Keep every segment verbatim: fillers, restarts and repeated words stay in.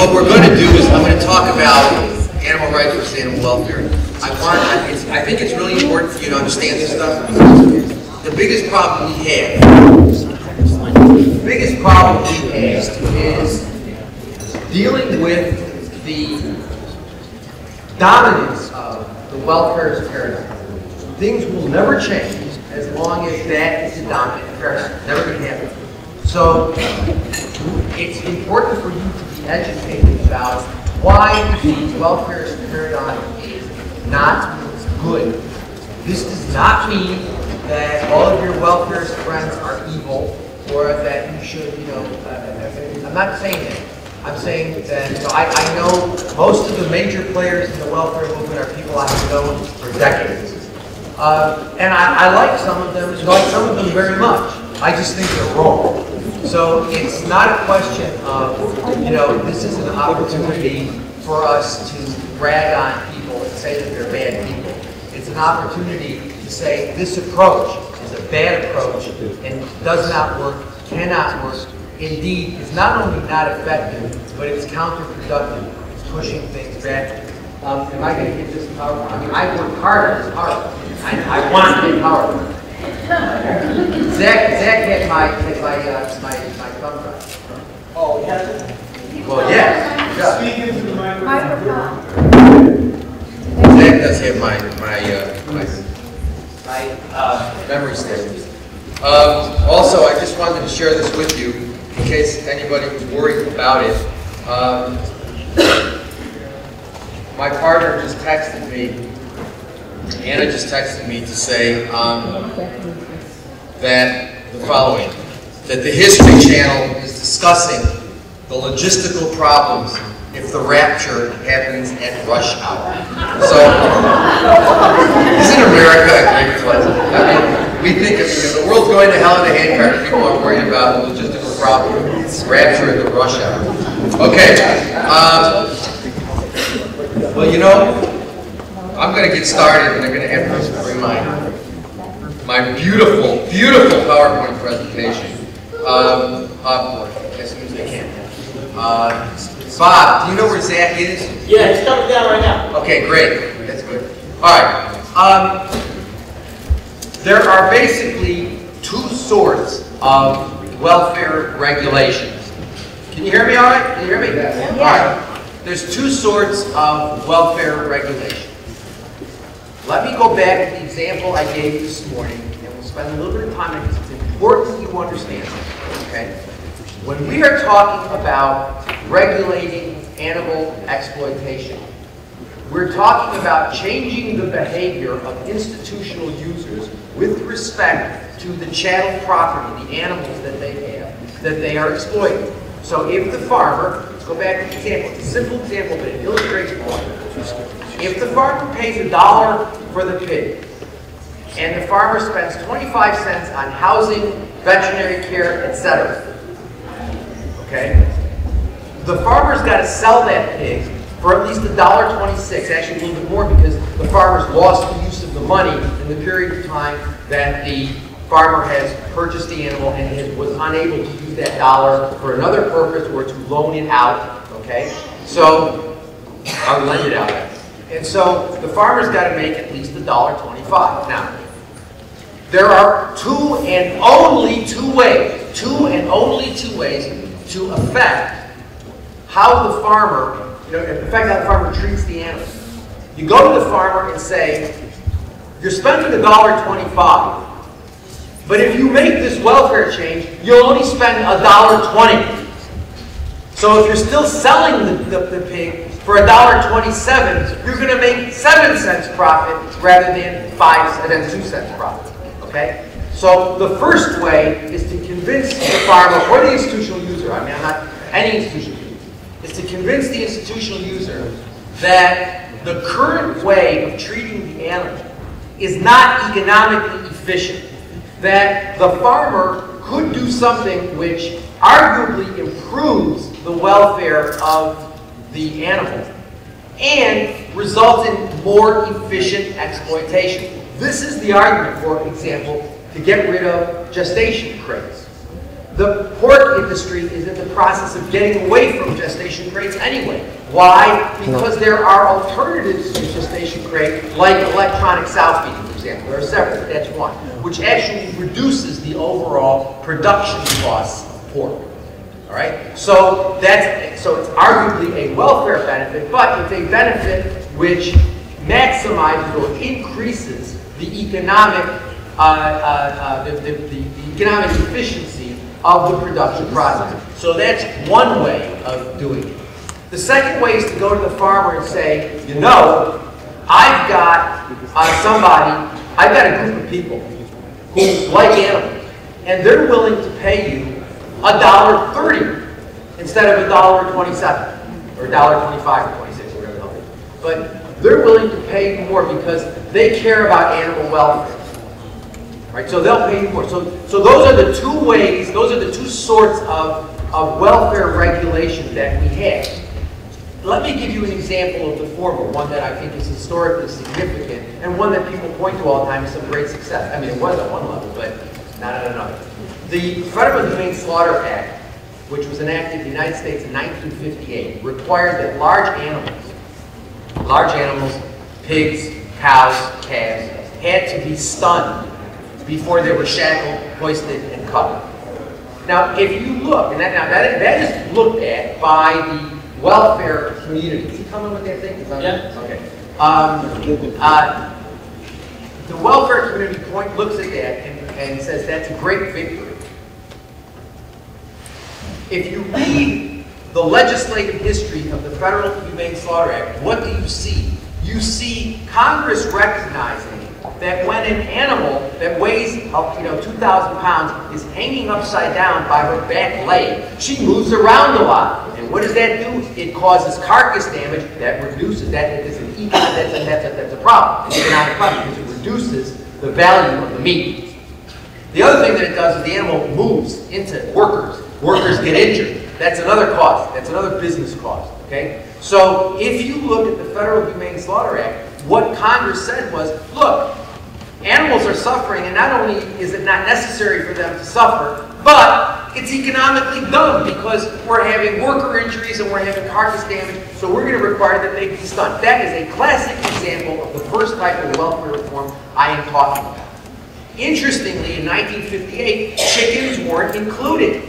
what we're going to do is I'm going to talk about animal rights versus animal welfare. I want, I, it's, I think it's really important for you to understand this stuff. The biggest problem we have, the biggest problem we have is dealing with the dominance of the welfare paradigm. Things will never change as long as that is the dominant paradigm. Never going to happen. So it's important for you to be educated about why the welfare paradigm is not good. This does not mean that all of your welfare friends are evil, or that you should, you know, uh, I'm not saying that. I'm saying that, you know, I, I know most of the major players in the welfare movement are people I have known for decades. Uh, and I, I like some of them, I like some of them very much. I just think they're wrong. So it's not a question of, you know, this is an opportunity for us to rag on people and say that they're bad people. It's an opportunity to say this approach is a bad approach and does not work, cannot work. Indeed, it's not only not effective, but it's counterproductive. It's pushing things back. Um, am I going to get this PowerPoint? I mean, I worked hard on this PowerPoint. I, I want to get PowerPoint. Zach, Zach had my had my uh, my my thumb drive. Oh, yeah. Well, yeah. yeah. Speak into the microphone. Zach does have my my uh, my, my uh, memory stick. Um, also, I just wanted to share this with you in case anybody was worried about it. Um, my partner just texted me. Anna just texted me to say um, that the following, that the History Channel is discussing the logistical problems if the rapture happens at rush hour. So, isn't America a great place? I mean, we think if, if the world's going to hell in a handcart, people are worried about the logistical problem, rapture at the rush hour. Okay. Um, well, you know, I'm going to get started, and I'm going to have to bring my, my beautiful, beautiful PowerPoint presentation um, up as soon as I can. Uh, Bob, do you know where Zach is? Yeah, he's coming down right now. Okay, great. That's good. All right. Um, there are basically two sorts of welfare regulations. Can you hear me all right? Can you hear me? Yes. All right. There's two sorts of welfare regulations. Let me go back to the example I gave you this morning, and we'll spend a little bit of time on this. It's important you understand this, okay? When we are talking about regulating animal exploitation, we're talking about changing the behavior of institutional users with respect to the chattel property, the animals that they have, that they are exploiting. So if the farmer, let's go back to the example, it's a simple example, but it illustrates more. If the farmer pays a dollar for the pig, and the farmer spends twenty-five cents on housing, veterinary care, et cetera, okay, the farmer's got to sell that pig for at least a dollar twenty-six, actually a little bit more because the farmer's lost the use of the money in the period of time that the farmer has purchased the animal and has, was unable to use that dollar for another purpose or to loan it out, okay? So, or lend it out. And so the farmer's got to make at least a dollar twenty-five. Now, there are two and only two ways, two and only two ways to affect how the farmer, you know, affect how the farmer treats the animal. You go to the farmer and say, you're spending a dollar twenty-five, but if you make this welfare change, you'll only spend a dollar twenty. So if you're still selling the, the, the pig for a dollar twenty-seven, you're going to make seven cents profit rather than five and then two cents profit. Okay? So the first way is to convince the farmer or the institutional user, I mean, I'm not any institutional user, is to convince the institutional user that the current way of treating the animal is not economically efficient. That the farmer could do something which arguably improves the welfare of the animal and result in more efficient exploitation. This is the argument, for example, to get rid of gestation crates. The pork industry is in the process of getting away from gestation crates anyway. Why? Because there are alternatives to gestation crate, like electronic sow feeding, for example. There are several, but that's one, which actually reduces the overall production costs of pork. All right? So that's so it's arguably a welfare benefit, but it's a benefit which maximizes or increases the economic uh, uh, uh, the, the, the, the economic efficiency of the production process. So that's one way of doing it. The second way is to go to the farmer and say, you know, I've got uh, somebody, I've got a group of people who like animals, and they're willing to pay you a dollar thirty instead of a dollar twenty-seven or a dollar twenty-five or twenty-six or whatever the hell it is. But they're willing to pay you more because they care about animal welfare. Right, so they'll pay you more. So, so those are the two ways, those are the two sorts of, of welfare regulations that we have. Let me give you an example of the former, one that I think is historically significant, and one that people point to all the time as some great success. I mean, it was at one level, but not at another. The Federal Humane Slaughter Act, which was enacted in the United States in nineteen fifty-eight, required that large animals, large animals, pigs, cows, calves, had to be stunned before they were shackled, hoisted, and cut. Now, if you look, and that, now that, that is looked at by the welfare community. Is he coming with that thing? Yeah. Okay. Um, uh, the welfare community point looks at that and, and says that's a great victory. If you read the legislative history of the Federal Humane Slaughter Act, what do you see? You see Congress recognizing that when an animal that weighs, you know, two thousand pounds is hanging upside down by her back leg, she moves around a lot. And what does that do? It causes carcass damage that reduces, that is an economic, that's a, that's a, that's a problem, an economic problem, because it reduces the value of the meat. The other thing that it does is the animal moves into workers. Workers get injured. That's another cost. That's another business cost. Okay? So if you look at the Federal Humane Slaughter Act, what Congress said was, look, animals are suffering, and not only is it not necessary for them to suffer, but it's economically dumb because we're having worker injuries and we're having carcass damage, so we're going to require that they be stunned. That is a classic example of the first type of welfare reform I am talking about. Interestingly, in nineteen fifty-eight, chickens weren't included.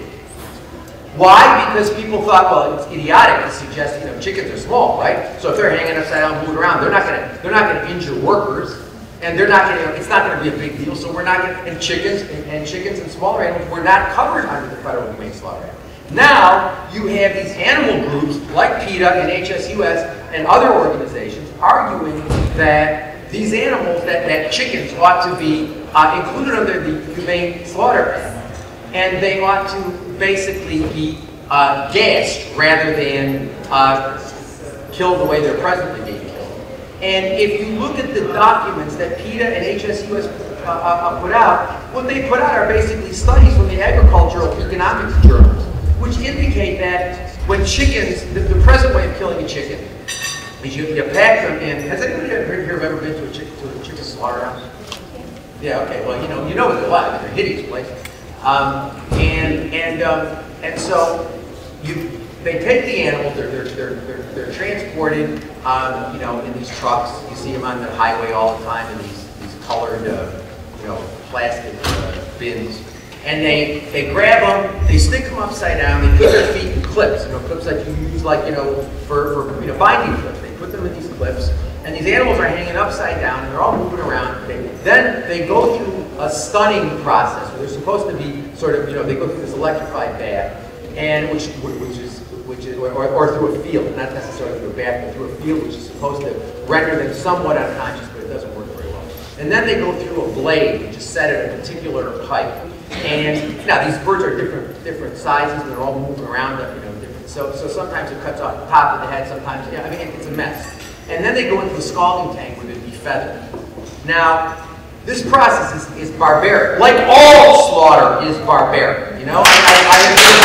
Why? Because people thought, well, it's idiotic to suggest, you know, chickens are small, right? So if they're hanging upside down, moving around, they're not going to, they're not going to injure workers, and they're not going to, it's not going to be a big deal. So we're not going to, and chickens and, and chickens and smaller animals were not covered under the Federal Humane Slaughter Act. Now you have these animal groups like PETA and H S U S and other organizations arguing that these animals, that, that chickens ought to be uh, included under the Humane Slaughter Act, and they ought to basically be uh, gassed rather than uh, killed the way they're presently being killed. And if you look at the documents that PETA and H S U S uh, uh, put out, what they put out are basically studies from the Agricultural Economics journals, which indicate that when chickens, the, the present way of killing a chicken is you, you pack them in. Has anybody here ever been to a chicken, to a chicken slaughterhouse? Yeah, okay, well, you know, you know what they're like. They're hideous places. Um, and and um, and so you they take the animals. They're they're they're they're, they're transported, um, you know, in these trucks. You see them on the highway all the time in these these colored, uh, you know, plastic uh, bins. And they they grab them, they stick them upside down. They put their feet in clips, you know, clips that you use like you know for for you know binding clips. They put them in these clips, and these animals are hanging upside down, and they're all moving around. They, then they go through a stunning process where they're supposed to be sort of, you know, they go through this electrified bath, and which which is which is or, or through a field, not necessarily through a bath, but through a field, which is supposed to render them somewhat unconscious, but it doesn't work very well. And then they go through a blade, which is set at a particular height. And now these birds are different different sizes, and they're all moving around, you know, different. So so sometimes it cuts off the top of the head, sometimes yeah, I mean it's a mess. And then they go into a scalding tank where they'd be feathered. Now, this process is, is barbaric. Like all slaughter is barbaric, you know? I, I, I,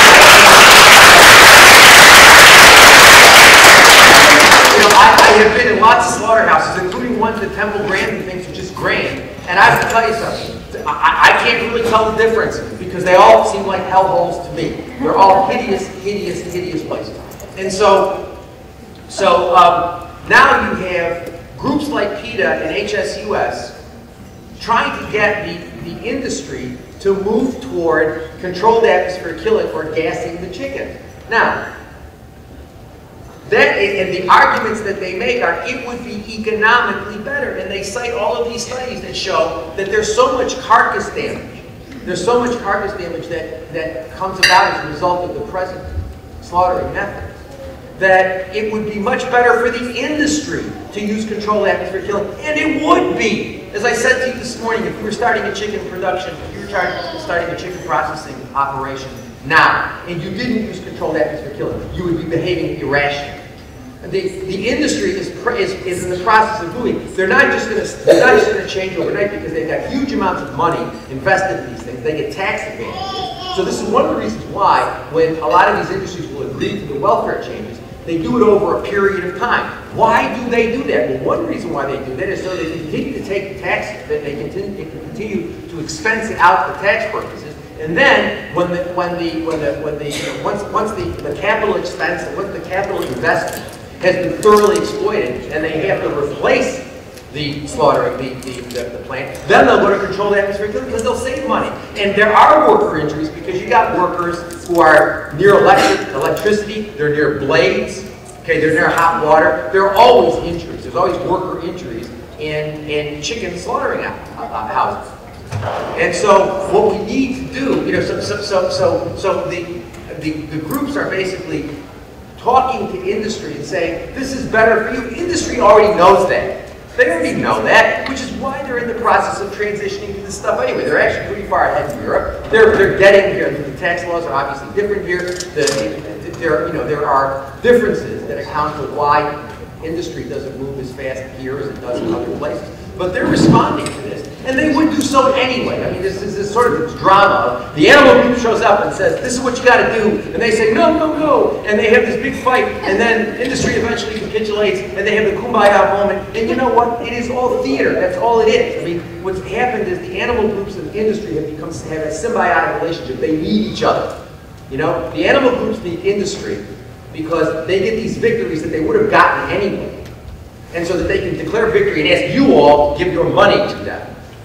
you know, I, I have been in lots of slaughterhouses, including ones that Temple Grandin thinks are just grand. And I have to tell you something. I, I can't really tell the difference because they all seem like hellholes to me. They're all hideous, hideous, hideous places. And so, so um, now you have groups like PETA and H S U S trying to get the, the industry to move toward controlled atmosphere killing or gassing the chicken. Now, that is, and the arguments that they make are it would be economically better, and they cite all of these studies that show that there's so much carcass damage. There's so much carcass damage that, that comes about as a result of the present slaughtering methods that it would be much better for the industry to use controlled atmosphere killing, and it would be. As I said to you this morning, if you were starting a chicken production, if you were starting a chicken processing operation now, and you didn't use controlled atmosphere killing, you would be behaving irrationally. The, the industry is, is, is in the process of moving. They're not just going to they're not just going to change overnight because they've got huge amounts of money invested in these things. They get tax advantages. So this is one of the reasons why, when a lot of these industries will agree to the welfare changes, they do it over a period of time. Why do they do that? Well, one reason why they do that is so they continue to take the taxes, that they continue, they continue to expense it out for tax purposes. And then, when the when the when the when the you know, once once the the capital expense, once the capital investment has been thoroughly exploited, and they have to replace the slaughtering, the, the, the, the plant, then they'll go to controlled atmosphere killing because they'll save money. And there are worker injuries because you got workers who are near electric, electricity, they're near blades, okay, they're near hot water. There are always injuries. There's always worker injuries in, in chicken slaughtering houses. And so what we need to do, you know, so, so, so, so, so the, the, the groups are basically talking to industry and saying, this is better for you. Industry already knows that. They already know that, which is why they're in the process of transitioning to this stuff anyway. They're actually pretty far ahead in Europe. They're, they're getting here. The tax laws are obviously different here. The, there, you know, there are differences that account for why industry doesn't move as fast here as it does in other places. But they're responding to this. And they would do so anyway. I mean, this is this sort of this drama. The animal group shows up and says, this is what you got to do. And they say, no, no, no. And they have this big fight. And then industry eventually capitulates. And they have the kumbaya moment. And you know what? It is all theater. That's all it is. I mean, what's happened is the animal groups and the industry have become have a symbiotic relationship. They need each other. You know, the animal groups need industry because they get these victories that they would have gotten anyway. And so that they can declare victory and ask you all to give your money to them.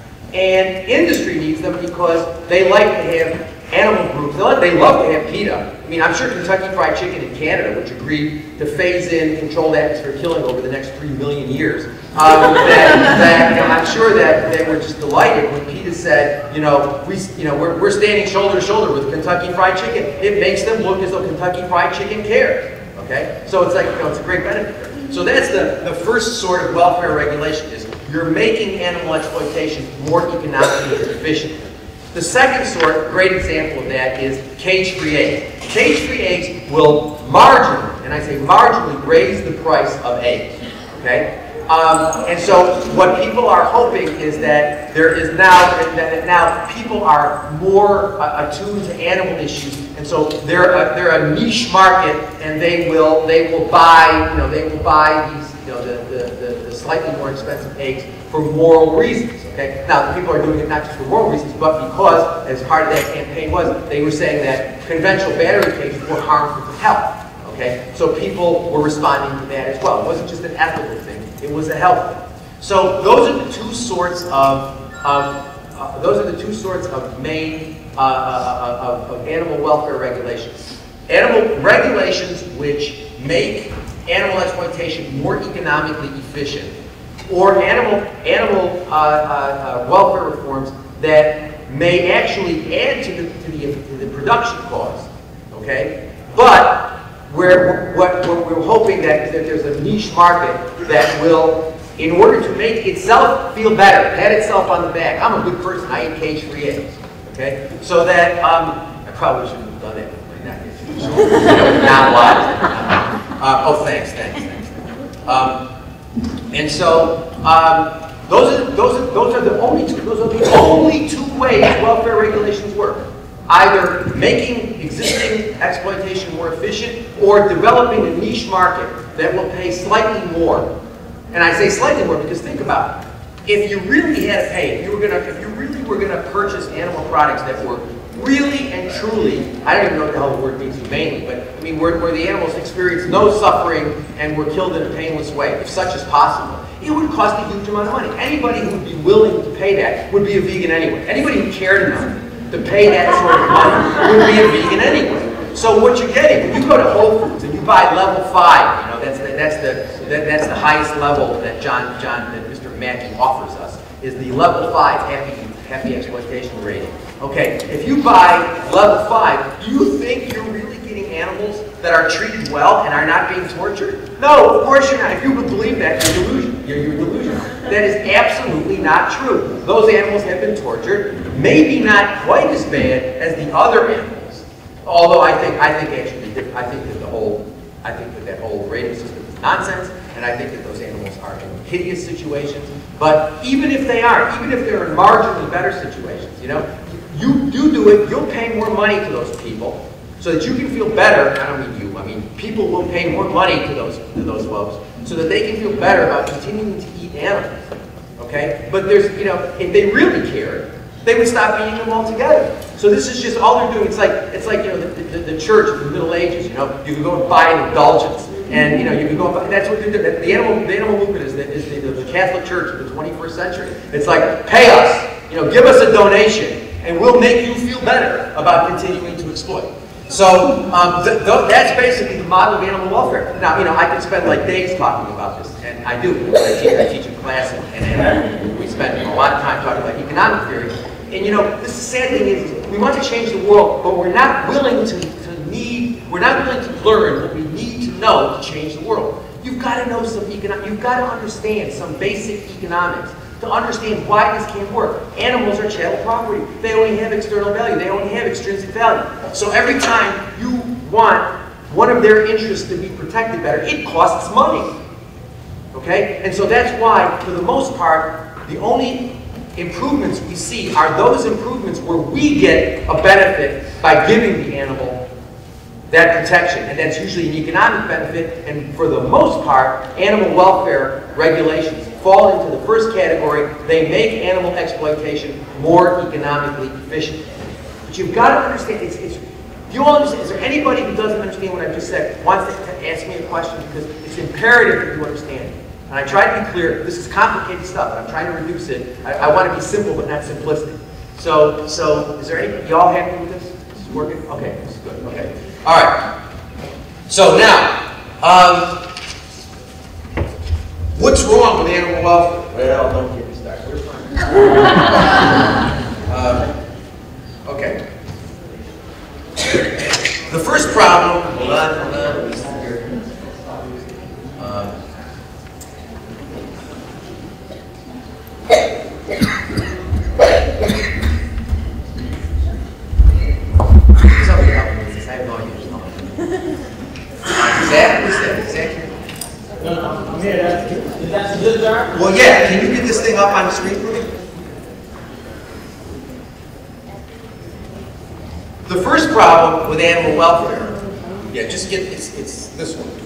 And industry needs them because they like to have animal groups. They, like, they love to have PETA. I mean, I'm sure Kentucky Fried Chicken in Canada, which agreed to phase in controlled atmosphere killing over the next three million years, um, that, that, you know, I'm sure that they were just delighted when PETA said, you know, we, you know, we're, we're standing shoulder to shoulder with Kentucky Fried Chicken. It makes them look as though Kentucky Fried Chicken cares. Okay, so it's like, you know, it's a great benefit. So that's the, the first sort of welfare regulation is you're making animal exploitation more economically efficient. The second sort, great example of that, is cage-free eggs. Cage-free eggs will marginally, and I say marginally, raise the price of eggs. Okay? Um, and so what people are hoping is that there is now, that now people are more uh, attuned to animal issues, and so they're a, they're a niche market, and they will they will buy you know they will buy these you know the the, the, the slightly more expensive eggs for moral reasons. Okay, now the people are doing it not just for moral reasons, but because as part of that campaign was they were saying that conventional battery cages were harmful to health. Okay, so people were responding to that as well. It wasn't just an ethical thing. It was a health thing. So those are the two sorts of, of uh, those are the two sorts of main uh, uh, of, of animal welfare regulations. Animal regulations which make animal exploitation more economically efficient, or animal animal uh, uh, uh, welfare reforms that may actually add to the to the, to the production cost. Okay, but Where, what, what we're hoping that is that there's a niche market that will, in order to make itself feel better, pat itself on the back. I'm a good person. I eat cage-free eggs. Okay, so that um, I probably shouldn't have done that. So, you know, not lies. Uh, oh, thanks, thanks, thanks. Um, and so um, those are those are those are the only two those are the only two ways welfare regulations work. Either making existing exploitation more efficient or developing a niche market that will pay slightly more. And I say slightly more because think about it. if you really had to pay, if you were gonna, if you really were gonna purchase animal products that were really and truly, I don't even know what the hell the word means humanely, but I mean where, where the animals experienced no suffering and were killed in a painless way, if such is possible, it would cost a huge amount of money. Anybody who would be willing to pay that would be a vegan anyway. Anybody who cared enough to pay that sort of money would be a vegan anyway. So what you're getting, when you go to Whole Foods and you buy level five, you know, that's the, that's the, that, that's the highest level that John, John, that Mister Mackey offers us, is the level five happy, happy exploitation rating. Okay, if you buy level five, do you think you're really getting animals that are treated well and are not being tortured? No, of course you're not. If you would believe that, you're delusional. You're, you're delusional. That is absolutely not true. Those animals have been tortured, maybe not quite as bad as the other animals. Although I think, I think actually, I think that the whole, I think that that whole rating system is nonsense, and I think that those animals are in hideous situations. But even if they are, even if they're in marginally better situations, you know, you you do it, you'll pay more money to those people so that you can feel better. I don't mean you, I mean people will pay more money to those to those folks so that they can feel better about continuing to eat animals. Okay? But there's, you know, if they really cared, they would stop eating them altogether. So this is just all they're doing. It's like it's like you know the, the, the church of the Middle Ages. You know, you can go and buy an indulgence, and you know you can go and buy. That's what they're doing. The animal the animal movement is the, is the, the Catholic Church of the twenty-first century. It's like pay us, you know, give us a donation, and we'll make you feel better about continuing to exploit. So um, th th that's basically the model of animal welfare. Now, you know, I could spend like days talking about this, and I do. I teach, I teach in class, and, and we spend a lot of time talking about economic theory. And you know, this the sad thing is, we want to change the world, but we're not willing to, to need, we're not willing to learn what we need to know to change the world. You've got to know some economic, you've got to understand some basic economics to understand why this can't work. Animals are chattel property. They only have external value. They only have extrinsic value. So every time you want one of their interests to be protected better, it costs money. Okay? And so that's why, for the most part, the only improvements we see are those improvements where we get a benefit by giving the animal that protection. And that's usually an economic benefit. And for the most part, animal welfare regulations fall into the first category. They make animal exploitation more economically efficient. But you've got to understand, it's, it's, do you all understand, is there anybody who doesn't understand what I've just said, wants to ask me a question? Because it's imperative that you understand it. And I try to be clear, this is complicated stuff, and I'm trying to reduce it. I, I want to be simple, but not simplistic. So, so is there any, y'all happy with this? This is working? Okay, this is good, okay. All right. So now, um, what's wrong with animal welfare? Well, don't get me started. We're fine. um, okay. The first problem, hold on, hold on, let me see here. Um, Somebody help me with this. I have no idea. Zach, what's that? Zach? I'm here, that's, is that good, sir? Well, yeah. Can you get this thing up on the screen for me? The first problem with animal welfare, yeah, just get it's it's this one.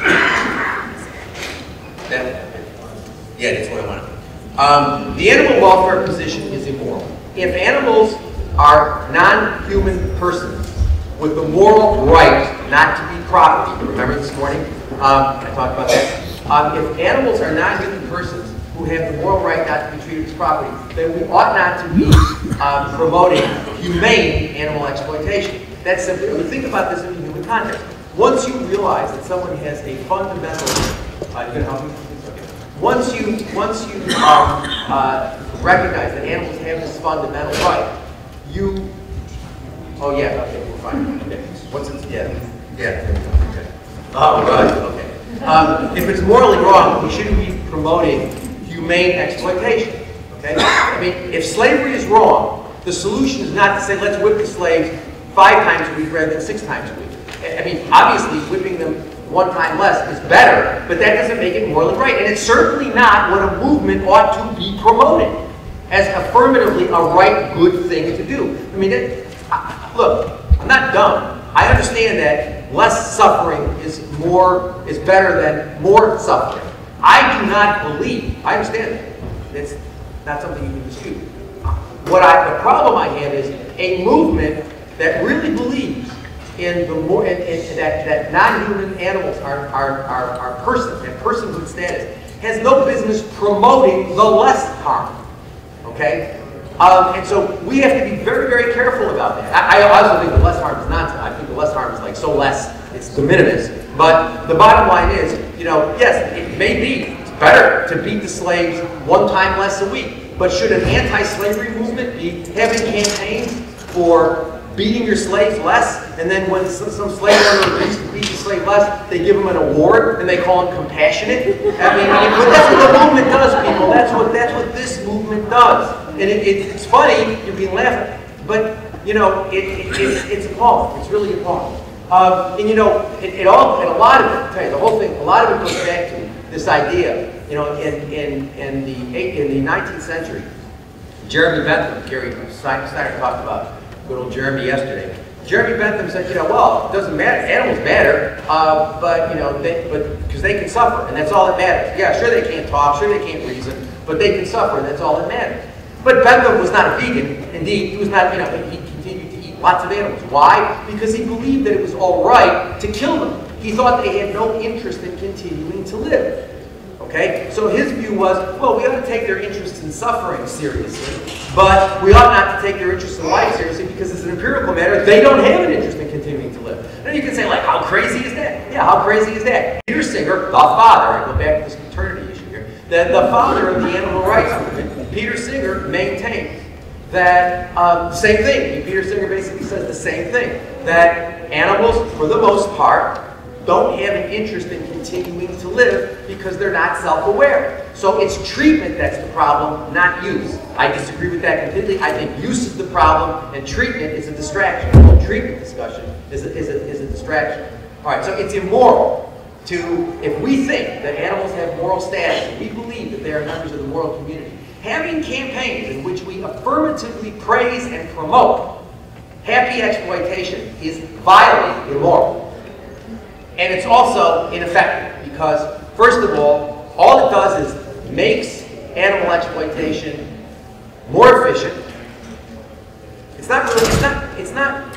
That, yeah, that's what I want. Um, the animal welfare position is immoral. If animals are non-human persons with the moral right not to be property, remember this morning um, I talked about that. Um, if animals are non-human persons who have the moral right not to be treated as property, then we ought not to be um, promoting humane animal exploitation. That's simply, I mean, think about this in the human context. Once you realize that someone has a fundamental, uh, you can help me? Once you, once you um, uh, recognize that animals have this fundamental right, you, oh yeah, okay, we're fine. Okay. What's it, yeah, yeah, okay. Oh, right, okay. Um, if it's morally wrong, we shouldn't be promoting humane exploitation, okay? I mean, if slavery is wrong, the solution is not to say, let's whip the slaves five times a week rather than six times a week. I mean, obviously, whipping them one time less is better, but that doesn't make it morally right. And it's certainly not what a movement ought to be promoting as affirmatively a right, good thing to do. I mean, it, I, look, I'm not dumb. I understand that less suffering is more is better than more suffering. I do not believe, I understand that. It's, not something you can dispute. What I, the problem I have is a movement that really believes in the more in, in, that that non-human animals are are are, are persons and personhood status has no business promoting the less harm. Okay, um, and so we have to be very very careful about that. I, I also think the less harm is nonsense. I think the less harm is like so less, it's de minimis. But the bottom line is, you know, yes, it may be better to beat the slaves one time less a week, but should an anti-slavery movement be having campaigns for beating your slaves less, and then when some, some slave owner agrees to beat the slave less, they give him an award and they call him compassionate? I mean, but that's what the movement does, people. That's what that's what this movement does. And it, it, it's funny, you can laugh, but you know, it, it, it's it's appalling. It's really appalling. Um, and you know, it, it all and a lot of it. I'll tell you, the whole thing. A lot of it goes back to this idea. You know, in in in the in the nineteenth century, Jeremy Bentham, Gary Snyder talked about. Good old Jeremy yesterday. Jeremy Bentham said, you know, well, it doesn't matter. Animals matter, uh, but you know, they, but because they can suffer, and that's all that matters. Yeah, sure they can't talk, sure they can't reason, but they can suffer, and that's all that matters. But Bentham was not a vegan. Indeed, he was not. You know, he continued to eat lots of animals. Why? Because he believed that it was all right to kill them. He thought they had no interest in continuing to live. Okay? So his view was, well, we ought to take their interest in suffering seriously, but we ought not to take their interest in life seriously because as an empirical matter, they don't have an interest in continuing to live. Then you can say, like, how crazy is that? Yeah, how crazy is that? Peter Singer, the father, I go back to this maternity issue here, that the father of the animal rights movement, Peter Singer, maintains that um, same thing. Peter Singer basically says the same thing, that animals, for the most part, don't have an interest in continuing to live because they're not self-aware. So it's treatment that's the problem, not use. I disagree with that completely. I think use is the problem and treatment is a distraction. The whole treatment discussion is a, is a, is a distraction. All right, so it's immoral to, if we think that animals have moral status and we believe that they are members of the moral community, having campaigns in which we affirmatively praise and promote happy exploitation is violently immoral. And it's also ineffective because, first of all, all it does is makes animal exploitation more efficient. It's not really, it's not, it's not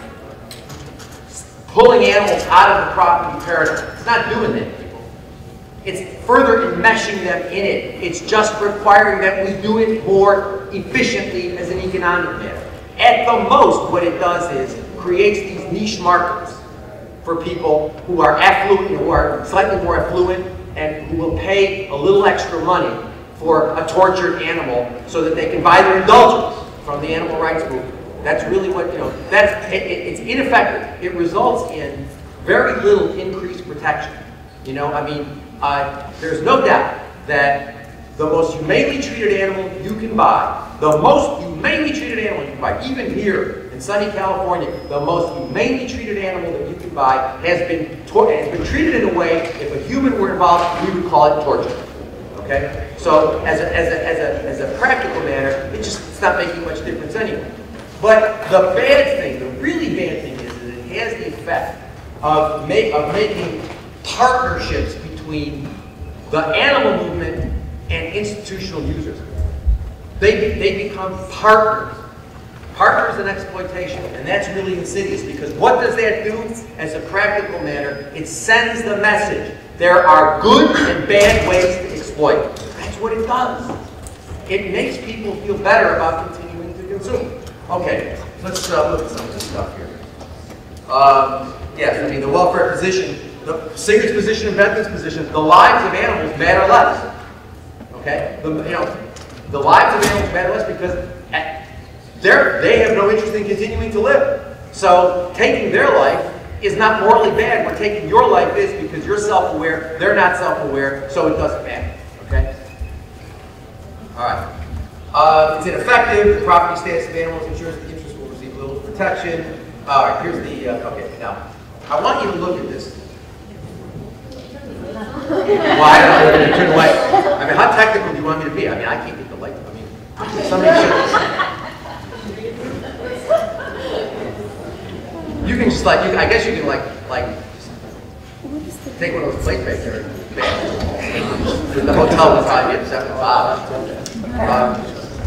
pulling animals out of the property paradigm. It's not doing that, people. It's further enmeshing them in it. It's just requiring that we do it more efficiently as an economic matter. At the most, what it does is creates these niche markets for people who are affluent, who are slightly more affluent, and who will pay a little extra money for a tortured animal so that they can buy their indulgence from the animal rights movement. That's really what, you know, that's, it, it, it's ineffective. It results in very little increased protection. You know, I mean, uh, there's no doubt that the most humanely treated animal you can buy, the most humanely treated animal you can buy, even here in sunny California, the most humanely treated animal that you can buy has been, has been treated in a way, if a human were involved, we would call it torture. Okay? So as a, as a, as a, as a practical matter, it just, it's not making much difference anyway. But the bad thing, the really bad thing is that it has the effect of, make, of making partnerships between the animal movement and institutional users. They, they become partners. Partners in exploitation, and that's really insidious because what does that do as a practical matter? It sends the message. There are good and bad ways to exploit. That's what it does. It makes people feel better about continuing to consume. Okay, let's uh, look at some of this stuff here. Um, yes, I mean the welfare position, the Singer's position and Bentham's position, the lives of animals matter less. Okay, the, you know, the lives of animals matter less because They're, they have no interest in continuing to live. So taking their life is not morally bad. We're taking your life is because you're self-aware, they're not self-aware, so it doesn't matter. Okay? All right. Uh, it's ineffective. The property status of animals ensures the interest will receive little protection. All right, here's the, uh, okay, now, I want you to look at this. Well, I don't know, you're going to turn away. I mean, how technical do you want me to be? I mean, I can't get the light. I mean, somebody should. You can just like, you, I guess you can like, like, take one of those plates back there. The hotel will probably be upset with Bob. Um,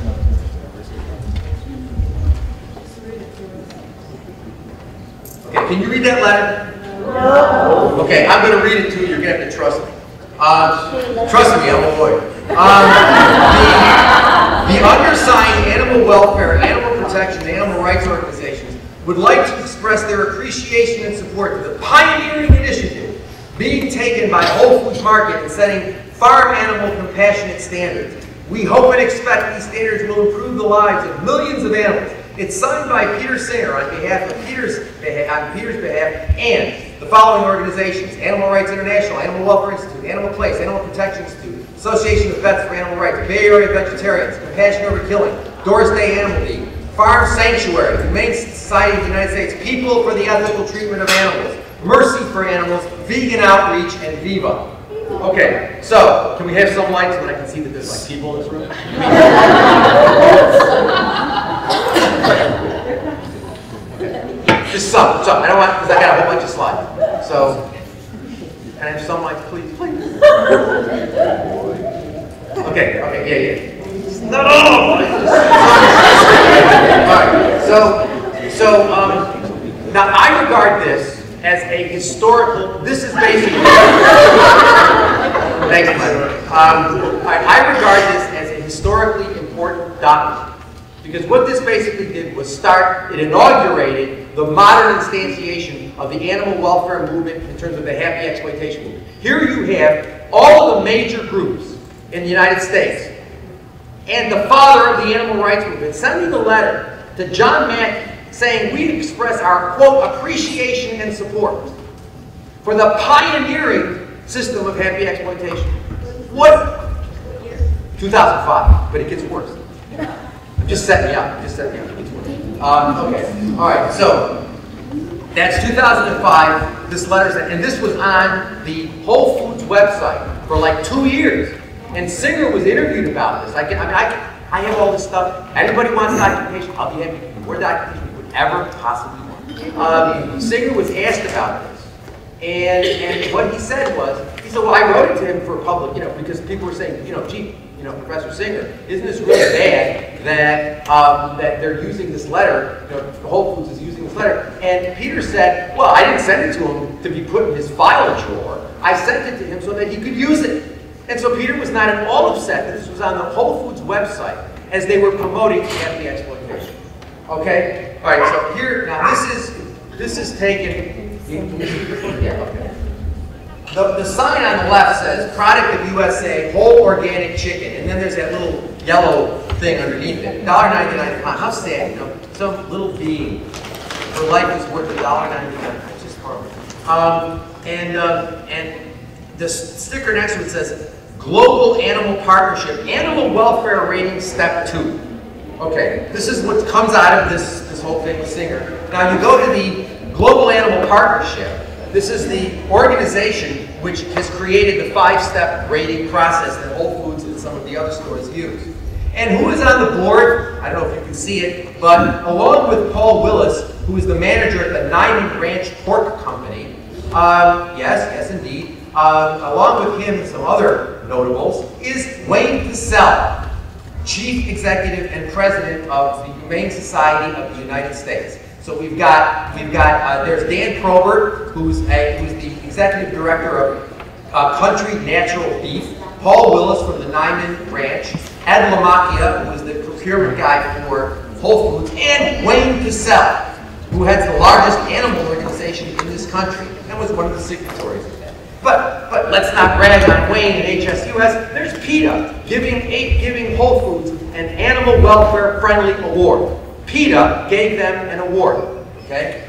Okay, can you read that letter? No. Okay, I'm going to read it to you. You're going to have to trust me. Uh, trust me, I'm a lawyer. Um, the, the undersigned animal welfare, animal protection, and animal rights organizations would like to express their appreciation and support to the pioneering initiative being taken by Whole Foods Market in setting farm animal compassionate standards. We hope and expect these standards will improve the lives of millions of animals. It's signed by Peter Singer on behalf of Peter's, on Peter's behalf and the following organizations: Animal Rights International, Animal Welfare Institute, Animal Place, Animal Protection Institute, Association of Vets for Animal Rights, Bay Area Vegetarians, Compassion Over Killing, Doris Day Animal League, Farm Sanctuary, Humane Society of the United States, People for the Ethical Treatment of Animals, Mercy for Animals, Vegan Outreach, and Viva. Okay, so can we have some lights so that I can see that there's like people in this room? Okay. Just some, some. I don't want, because I got a whole bunch of slides. So, can I have some lights, please, please? Okay, okay, yeah, yeah. No, no, no. All right, so, so, um, now I regard this as a historical, this is basically, thanks, Mike. Um, I, I regard this as a historically important document because what this basically did was start, it inaugurated the modern instantiation of the animal welfare movement in terms of the happy exploitation movement. Here you have all of the major groups in the United States and the father of the animal rights movement sending a letter to John Mackey saying we express our, quote, appreciation and support for the pioneering system of happy exploitation. What? two thousand five, but it gets worse. I'm just setting you up, just setting you up, it gets worse. Um, okay, all right, so that's two thousand five, this letter's, and this was on the Whole Foods website for like two years. And Singer was interviewed about this. I, can, I mean, I, can, I have all this stuff. Anybody wants documentation, I'll be happy to give you more documentation ever possibly want. Um, Singer was asked about this, and and what he said was, he said, well, I wrote it to him for public, you know, because people were saying, you know, gee, you know, Professor Singer, isn't this really bad that um, that they're using this letter, you know, Whole Foods is using this letter? And Peter said, well, I didn't send it to him to be put in his file drawer. I sent it to him so that he could use it. And so Peter was not at all upset that this was on the Whole Foods website as they were promoting happy exploitation. Okay? All right, so here, now this is, this is taken, yeah, okay. The, the sign on the left says, product of U S A, whole organic chicken, and then there's that little yellow thing underneath it, one dollar ninety-nine a pound. How sad, you know, some little being, her life is worth one dollar ninety-nine, it's just horrible. Um, and, uh, and the sticker next to it says, Global Animal Partnership, Animal Welfare Rating Step two. Okay, this is what comes out of this, this whole thing with Singer. Now you go to the Global Animal Partnership. This is the organization which has created the five-step rating process that Whole Foods and some of the other stores use. And who is on the board? I don't know if you can see it, but along with Paul Willis, who is the manager at the Niman Ranch Pork Company, um, yes, yes indeed, uh, along with him and some other notables, is Wayne Pacelle, Chief Executive and President of the Humane Society of the United States. So we've got, we've got, uh, there's Dan Probert, who's, a, who's the Executive Director of uh, Country Natural Beef, Paul Willis from the Niman Ranch, Ed Lamacchia, who is the procurement guy for Whole Foods, and Wayne Pacelle, who heads the largest animal organization in this country, and was one of the signatories of that. But, but let's not rag on Wayne and H S U S. There's PETA giving, a, giving Whole Foods an Animal Welfare Friendly Award. PETA gave them an award, okay?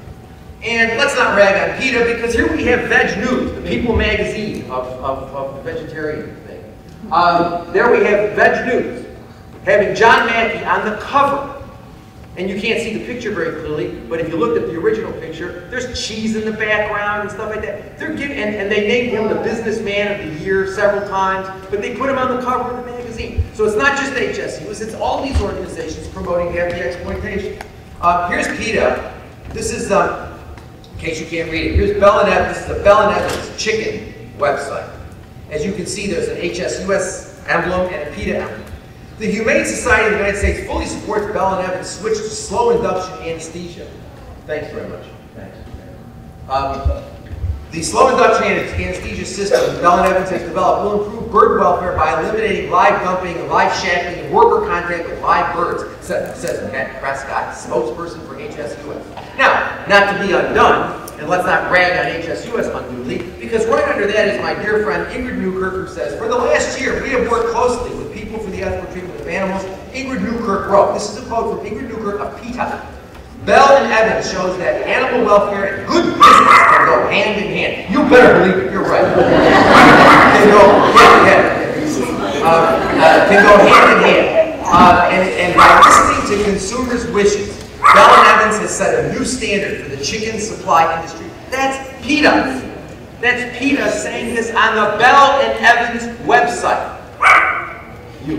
And let's not rag on PETA because here we have Veg News, the People magazine of, of, of the vegetarian thing. Um, there we have Veg News having John Mackey on the cover. And you can't see the picture very clearly, but if you looked at the original picture, there's cheese in the background and stuff like that. They're giving, and, and they named him the Businessman of the Year several times, but they put him on the cover of the magazine. So it's not just H S U S, it's all these organizations promoting happy exploitation. Uh, here's PETA. This is, uh, in case you can't read it, here's Bell and Evans. This is the Bell and Evans chicken website. As you can see, there's an H S U S emblem and a PETA emblem. The Humane Society of the United States fully supports Bell and Evans' switch to slow induction anesthesia. Thanks very much. Um, the slow induction anesthesia system Bell and Evans has developed will improve bird welfare by eliminating live dumping, live shackling, and worker contact with live birds, says, says Matt Prescott, spokesperson for H S U S. Now, not to be undone, and let's not rag on H S U S unduly, because right under that is my dear friend Ingrid Newkirk, who says, for the last year, we have worked closely with people for the ethical treatment of animals. Ingrid Newkirk wrote, this is a quote from Ingrid Newkirk of PETA. Bell and Evans shows that animal welfare and good business can go hand in hand. You better believe it, you're right. Can go hand in hand. Uh, uh, can go hand in hand. Uh, and, and by listening to consumers' wishes, Bell and Evans has set a new standard for the chicken supply industry. That's PETA. That's PETA saying this on the Bell and Evans website. You.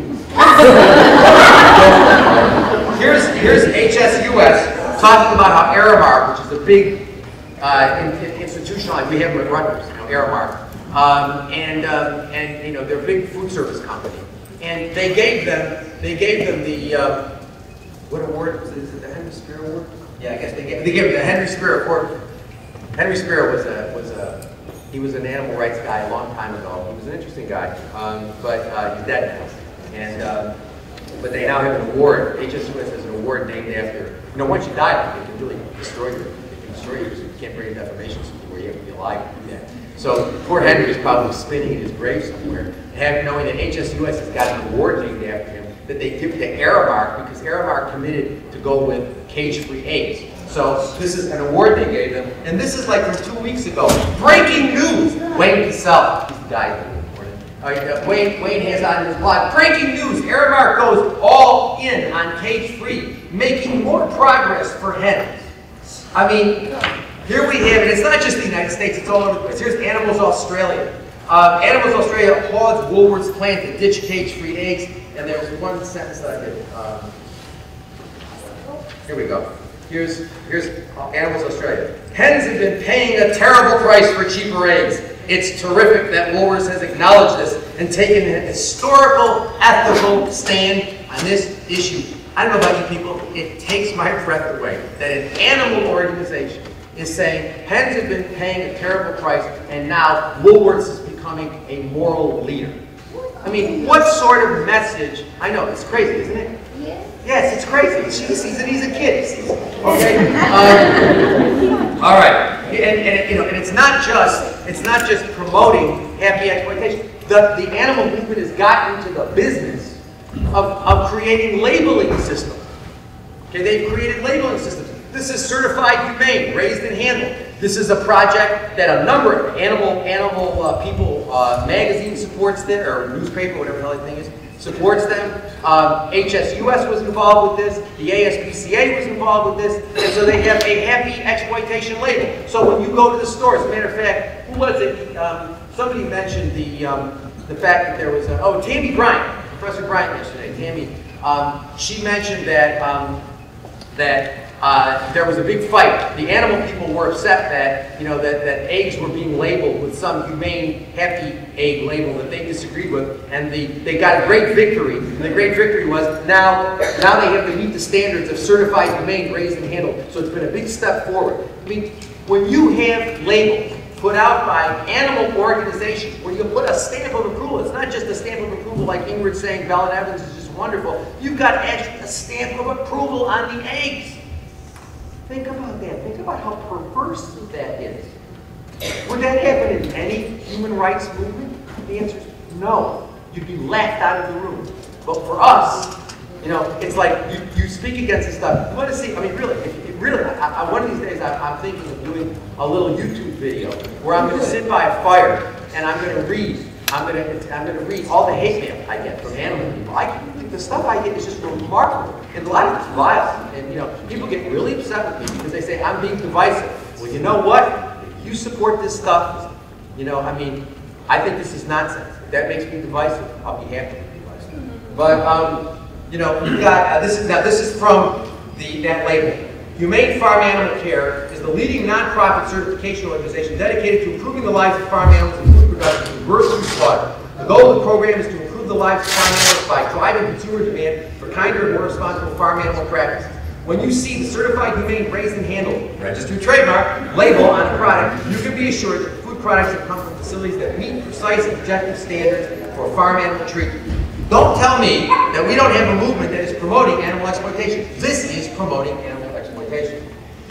here's, here's H S U S talking about how Aramark, which is a big uh, in, in institutionalized, we have them at Rutgers, you know, Aramark, um, and um, and you know they're a big food service company, and they gave them they gave them the uh, what award was it? Is it the Henry Spear Award? Yeah, I guess they gave they gave them the Henry Spear Award. Henry Spear was a was a he was an animal rights guy a long time ago. He was an interesting guy, um, but uh, he's dead now, and. Um, But they now have an award. H S U S has an award named after. You know, once you die, it can really destroy you. It can destroy you. So you can't bring a defamation suit where you have to be alive to do that. So poor Henry is probably spinning in his grave somewhere, having knowing that H S U S has got an award named after him that they give to Aramark because Aramark committed to go with cage-free eggs. So this is an award they gave them, and this is like from two weeks ago. Breaking news: Wayne Cassell, he's died. Uh, Wayne, Wayne has on his blog, breaking news, Aramark goes all in on cage-free, making more progress for hens. I mean, here we have it. It's not just the United States, it's all over the place. Here's Animals Australia. Uh, Animals Australia applauds Woolworth's plan to ditch cage-free eggs, and there's one sentence that I did. Um, here we go. Here's, here's Animals Australia. Hens have been paying a terrible price for cheaper eggs. It's terrific that Woolworths has acknowledged this and taken an historical, ethical stand on this issue. I don't know about you people, it takes my breath away that an animal organization is saying hens have been paying a terrible price and now Woolworths is becoming a moral leader. I mean, what sort of message? I know, it's crazy, isn't it? Yes. Yes, it's crazy. She sees it, he's a kid. He sees it. Okay? Um, all right. And, and, you know, and it's not just it's not just promoting happy exploitation. The, the animal movement has gotten into the business of, of creating labeling systems. Okay, they've created labeling systems. This is certified humane, raised and handled. This is a project that a number of animal animal uh, people uh, magazine supports them, or newspaper, whatever the hell that thing is, supports them. Um, H S U S was involved with this. The A S P C A was involved with this. And so they have a happy exploitation label. So when you go to the store, as a matter of fact, who was it? Um, somebody mentioned the um, the fact that there was a, oh, Tammy Bryant, Professor Bryant yesterday. Tammy, um, she mentioned that um, that. Uh, there was a big fight. The animal people were upset that, you know, that, that eggs were being labeled with some humane, happy egg label that they disagreed with, and the, they got a great victory. And the great victory was now, now they have to meet the standards of certified humane, raised and handled. So it's been a big step forward. I mean, when you have labels put out by animal organizations, where you put a stamp of approval, it's not just a stamp of approval like Ingrid saying Bell and Evans is just wonderful. You've got actually a stamp of approval on the eggs. Think about that. Think about how perverse that is. Would that happen in any human rights movement? The answer is no. You'd be laughed out of the room. But for us, you know, it's like you, you speak against this stuff. You want to see, I mean, really, if, if really, I, I, one of these days I, I'm thinking of doing a little YouTube video where I'm going to sit by a fire and I'm going to read. I'm going to I'm going to read all the hate mail I get from animal people. I the stuff I get is just remarkable, and a lot of it's violent. And you know, people get really upset with me because they say I'm being divisive. Well, you know what? If you support this stuff, you know, I mean, I think this is nonsense. If that makes me divisive, I'll be happy to be divisive. But um, you know, you've got uh, this is now this is from the that label. Humane Farm Animal Care is the leading nonprofit certification organization dedicated to improving the lives of farm animals and food production from birth through slaughter. The goal of the program is to improve the lives of farm animals by driving consumer demand for kinder and more responsible farm animal practices. When you see the Certified Humane Raised and Handled registered trademark label on a product, you can be assured that food products have come from facilities that meet precise objective standards for farm animal treatment. Don't tell me that we don't have a movement that is promoting animal exploitation. This is promoting animal exploitation.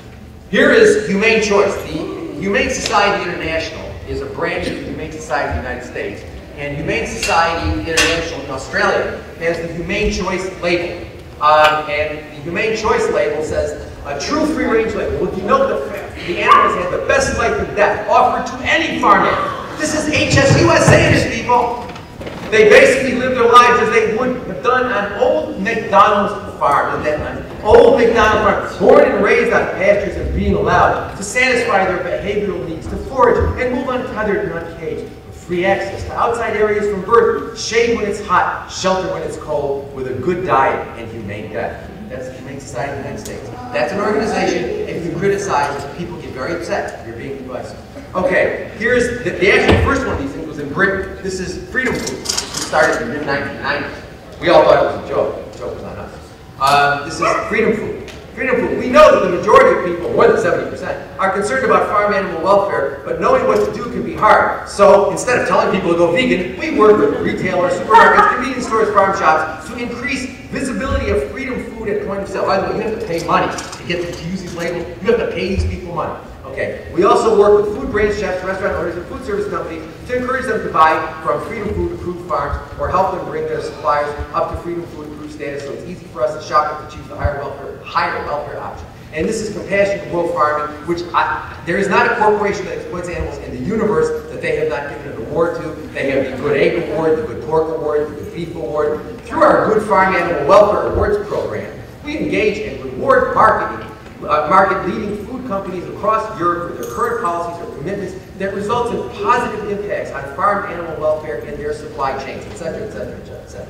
Here is Humane Choice. The Humane Society International is a branch of the Humane Society of the United States, and Humane Society International in Australia has the Humane Choice label. Um, and the Humane Choice label says, a true free-range label will denote the fact that the animals have the best life and death offered to any farm animal. This is H S U S saying, people. They basically live their lives as they would have done on old McDonald's farm, on old McDonald's farm, born and raised on pastures and being allowed to satisfy their behavioral needs, to forage and move untethered and uncaged, with free access to outside areas from birth, shade when it's hot, shelter when it's cold, with a good diet and humane death. That's the Humane Society of the United States. That's an organization, if you criticize, people get very upset. You're being divisive. Okay, here's the, the actual first one of these things was in Britain. This is Freedom Food. It started in the mid nineteen nineties. We all thought it was a joke. The joke was on us. Um, this is Freedom Food. Freedom Food. We know that the majority of people, more than seventy percent, are concerned about farm animal welfare, but knowing what to do can be hard. So instead of telling people to go vegan, we work with retailers, supermarkets, convenience stores, farm shops to increase visibility of Freedom Food at point of sale. By the way, you have to pay money to get to use these labels. You have to pay these people money. Okay. We also work with food brand chefs, restaurant owners, and food service companies to encourage them to buy from Freedom Food approved farms or help them bring their suppliers up to Freedom Food approved status so it's easy for us to shop and to choose the higher welfare, higher welfare option. And this is Compassion World Farming, which I, there is not a corporation that exploits animals in the universe that they have not given an award to. They have the Good Egg Award, the Good Pork Award, the Good Beef Award. Through our Good Farm Animal Welfare Awards program, we engage and reward marketing, uh, market-leading food companies across Europe for their current policies or commitments that results in positive impacts on farm animal welfare and their supply chains, et cetera, et cetera, et cetera.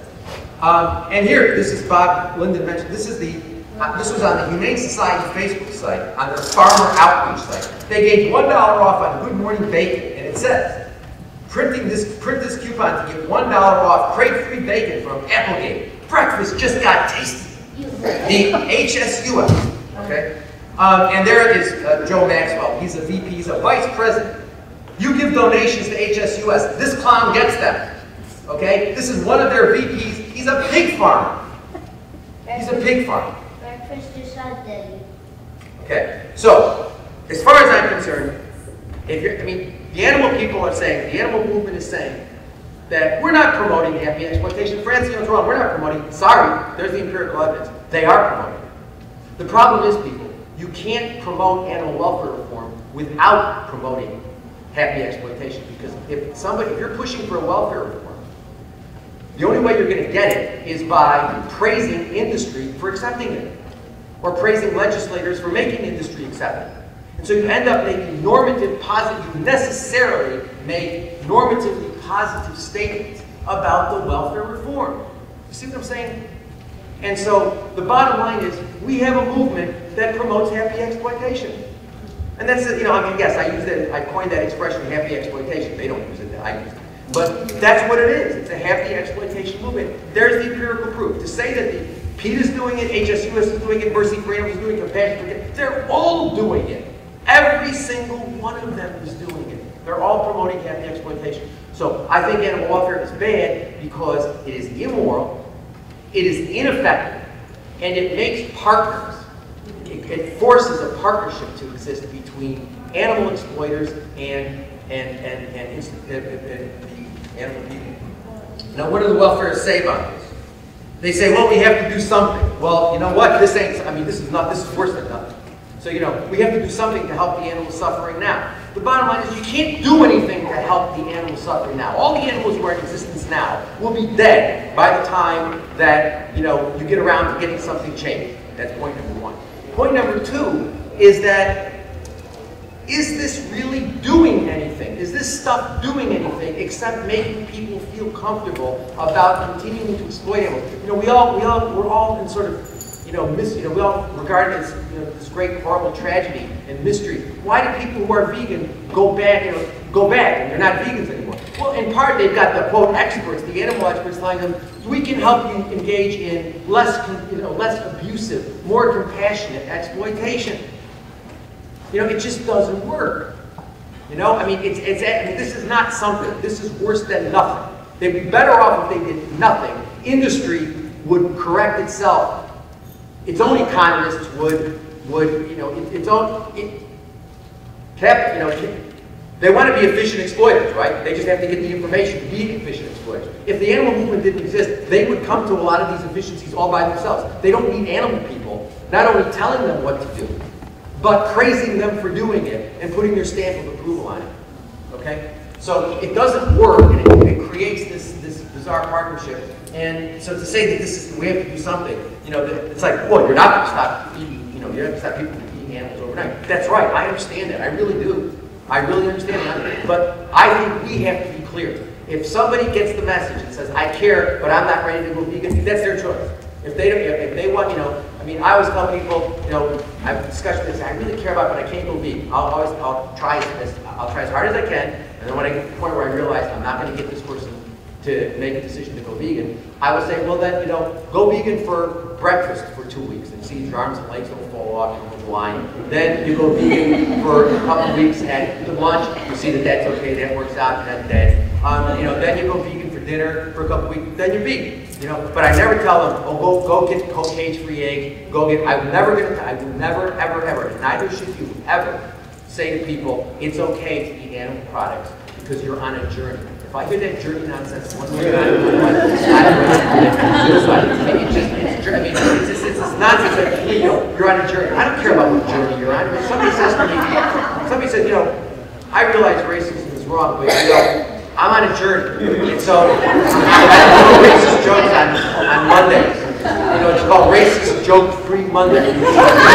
Um, and here, this is Bob Linden mentioned, this is the Uh, this was on the Humane Society Facebook site, on their farmer outreach site. They gave one dollar off on Good Morning Bacon, and it says, printing this, print this coupon to get one dollar off crate-free bacon from Applegate. Breakfast just got tasty. The H S U S, okay? Um, and there is uh, Joe Maxwell. He's a V P, he's a vice president. You give donations to H S U S, this clown gets them, okay? This is one of their V Ps. He's a pig farmer. He's a pig farmer. Okay, so as far as I'm concerned, if you're, I mean, the animal people are saying, the animal movement is saying that we're not promoting happy exploitation. Francine's wrong, we're not promoting. Sorry, there's the empirical evidence. They are promoting. The problem is, people, you can't promote animal welfare reform without promoting happy exploitation, because if somebody, if you're pushing for a welfare reform, the only way you're going to get it is by praising industry for accepting it, or praising legislators for making industry accept it. And so you end up making normative positive, you necessarily make normatively positive statements about the welfare reform. You see what I'm saying? And so the bottom line is, we have a movement that promotes happy exploitation. And that's, you know, I mean, yes, I use that, I coined that expression, happy exploitation. They don't use it, I use it. But that's what it is. It's a happy exploitation movement. There's the empirical proof. To say that the PETA's doing it, H S U S is doing it, Mercy for Animals is doing it, Compassion for Animals, they're all doing it. Every single one of them is doing it. They're all promoting happy exploitation. So I think animal welfare is bad because it is immoral, it is ineffective, and it makes partners. It, it forces a partnership to exist between animal exploiters and and and and, and, and, and the animal people. Now, what do the welfare say about this? They say, well, we have to do something. Well, you know what? This ain't, I mean, this is not, this is worse than nothing. So, you know, we have to do something to help the animals suffering now. The bottom line is you can't do anything to help the animals suffering now. All the animals who are in existence now will be dead by the time that, you know, you get around to getting something changed. That's point number one. Point number two is that, is this really doing anything? Is this stuff doing anything except making people feel comfortable about continuing to exploit animals? You know, we all, we all, we're all in sort of, you know, mis, you know, we all regard it as, you know, this great horrible tragedy and mystery. Why do people who are vegan go back and go back and they're not vegans anymore? Well, in part, they've got the quote experts, the animal experts, telling them, we can help you engage in less, you know, less abusive, more compassionate exploitation. You know, it just doesn't work. You know, I mean, it's, it's, I mean, this is not something. This is worse than nothing. They'd be better off if they did nothing. Industry would correct itself. Its own economists would, would, you know, it, its own, it, cap, you know, they want to be efficient exploiters, right? They just have to get the information to be efficient exploiters. If the animal movement didn't exist, they would come to a lot of these efficiencies all by themselves. They don't need animal people, not only telling them what to do, but praising them for doing it and putting their stamp of approval on it, okay? So it doesn't work, and it, it creates this, this bizarre partnership. And so to say that this is, we have to do something, you know, it's like, well, you're not going to stop eating, you know, you're not going to stop people from eating animals overnight. That's right, I understand that, I really do. I really understand that, but I think we have to be clear. If somebody gets the message and says, I care, but I'm not ready to go vegan, that's their choice. If they don't, if they want, you know, I mean, I always tell people, you know, I've discussed this, I really care about, but I can't go vegan. I'll always, I'll try as, I'll try as hard as I can, and then when I get to the point where I realize I'm not going to get this person to make a decision to go vegan, I will say, well then, you know, go vegan for breakfast for two weeks and see if your arms and legs don't fall off, you go blind. Then you go vegan for a couple weeks at the lunch, you see that that's okay, that works out, and then, um, you know, then you go vegan for dinner for a couple weeks, then you're vegan. You know, but I never tell them, oh, go, go get cage-free egg, go get, I'm never going to, I will never, ever, ever, and neither should you ever say to people, it's okay to eat animal products because you're on a journey. If I hear that journey nonsense one more time, it's just, it's, I mean, it's just, it's just nonsense. Like, you know, you're on a journey. I don't care about what journey you're on. If somebody says to me, somebody said, you know, I realize racism is wrong, but you know, I'm on a journey. And so, I don't know racist jokes on, on Mondays. You know, it's called Racist Joke-Free Monday. The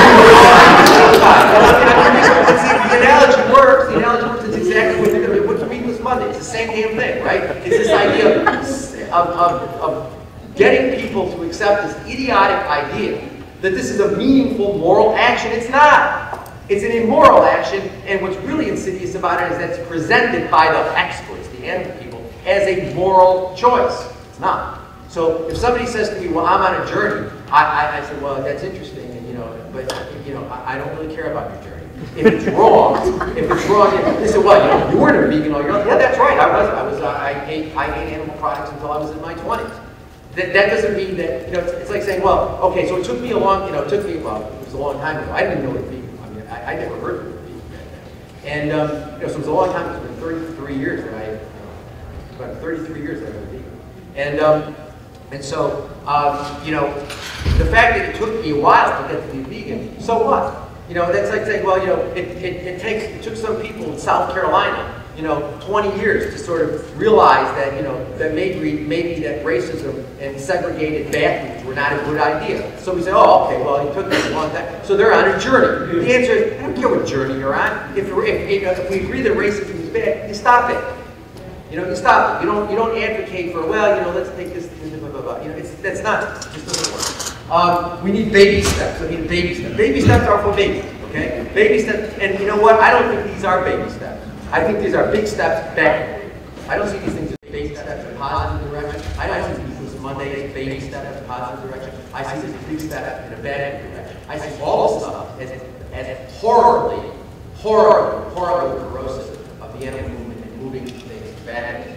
analogy works. The analogy works. It's exactly what they're going to do. What's Meatless Monday? It's the same damn thing, right? It's this idea of, of, of getting people to accept this idiotic idea that this is a meaningful moral action. It's not. It's an immoral action, and what's really insidious about it is that it's presented by the experts, the animal people, as a moral choice. It's not. So if somebody says to me, well, I'm on a journey, I, I, I say, well, that's interesting, and, you know, but you know, I, I don't really care about your journey. If it's wrong, if it's wrong, they say, well, you know, you weren't a vegan all your life. Yeah, that's right. I was. I was. Uh, I ate. I ate animal products until I was in my twenties. That, that doesn't mean that, you know, it's, it's like saying, well, okay, so it took me a long, you know, it took me, well, it was a long time ago. I didn't know what vegan. I mean, I, I never heard of it vegan back then. And um, you know, so it was a long time. It's been thirty-three years that I, you know, about thirty-three years that I was vegan. And um, and so, um, you know, the fact that it took me a while to get to be vegan, so what? You know, that's like saying, well, you know, it, it, it takes, it took some people in South Carolina, you know, twenty years to sort of realize that, you know, that maybe, maybe that racism and segregated bathrooms were not a good idea. So we say, oh, okay, well, it took them a long time. So they're on a journey. The answer is, I don't care what journey you're on. If, you're, if, if, if we agree that racism is bad, you stop it. You know, you stop it. You don't, you don't advocate for, well, you know, let's take this, blah, blah, blah. You know, it's, that's not, it just doesn't work. Um, we need baby steps. I mean, baby steps. Baby steps are for babies, okay? Baby steps, and you know what? I don't think these are baby steps. I think these are big steps backward. I don't see these things as baby steps in a positive direction. I don't see these Monday as baby steps in a positive direction. I see this big step in a bad direction. I see all this stuff as, as horribly, horribly, horribly corrosive of the animal movement and moving things back.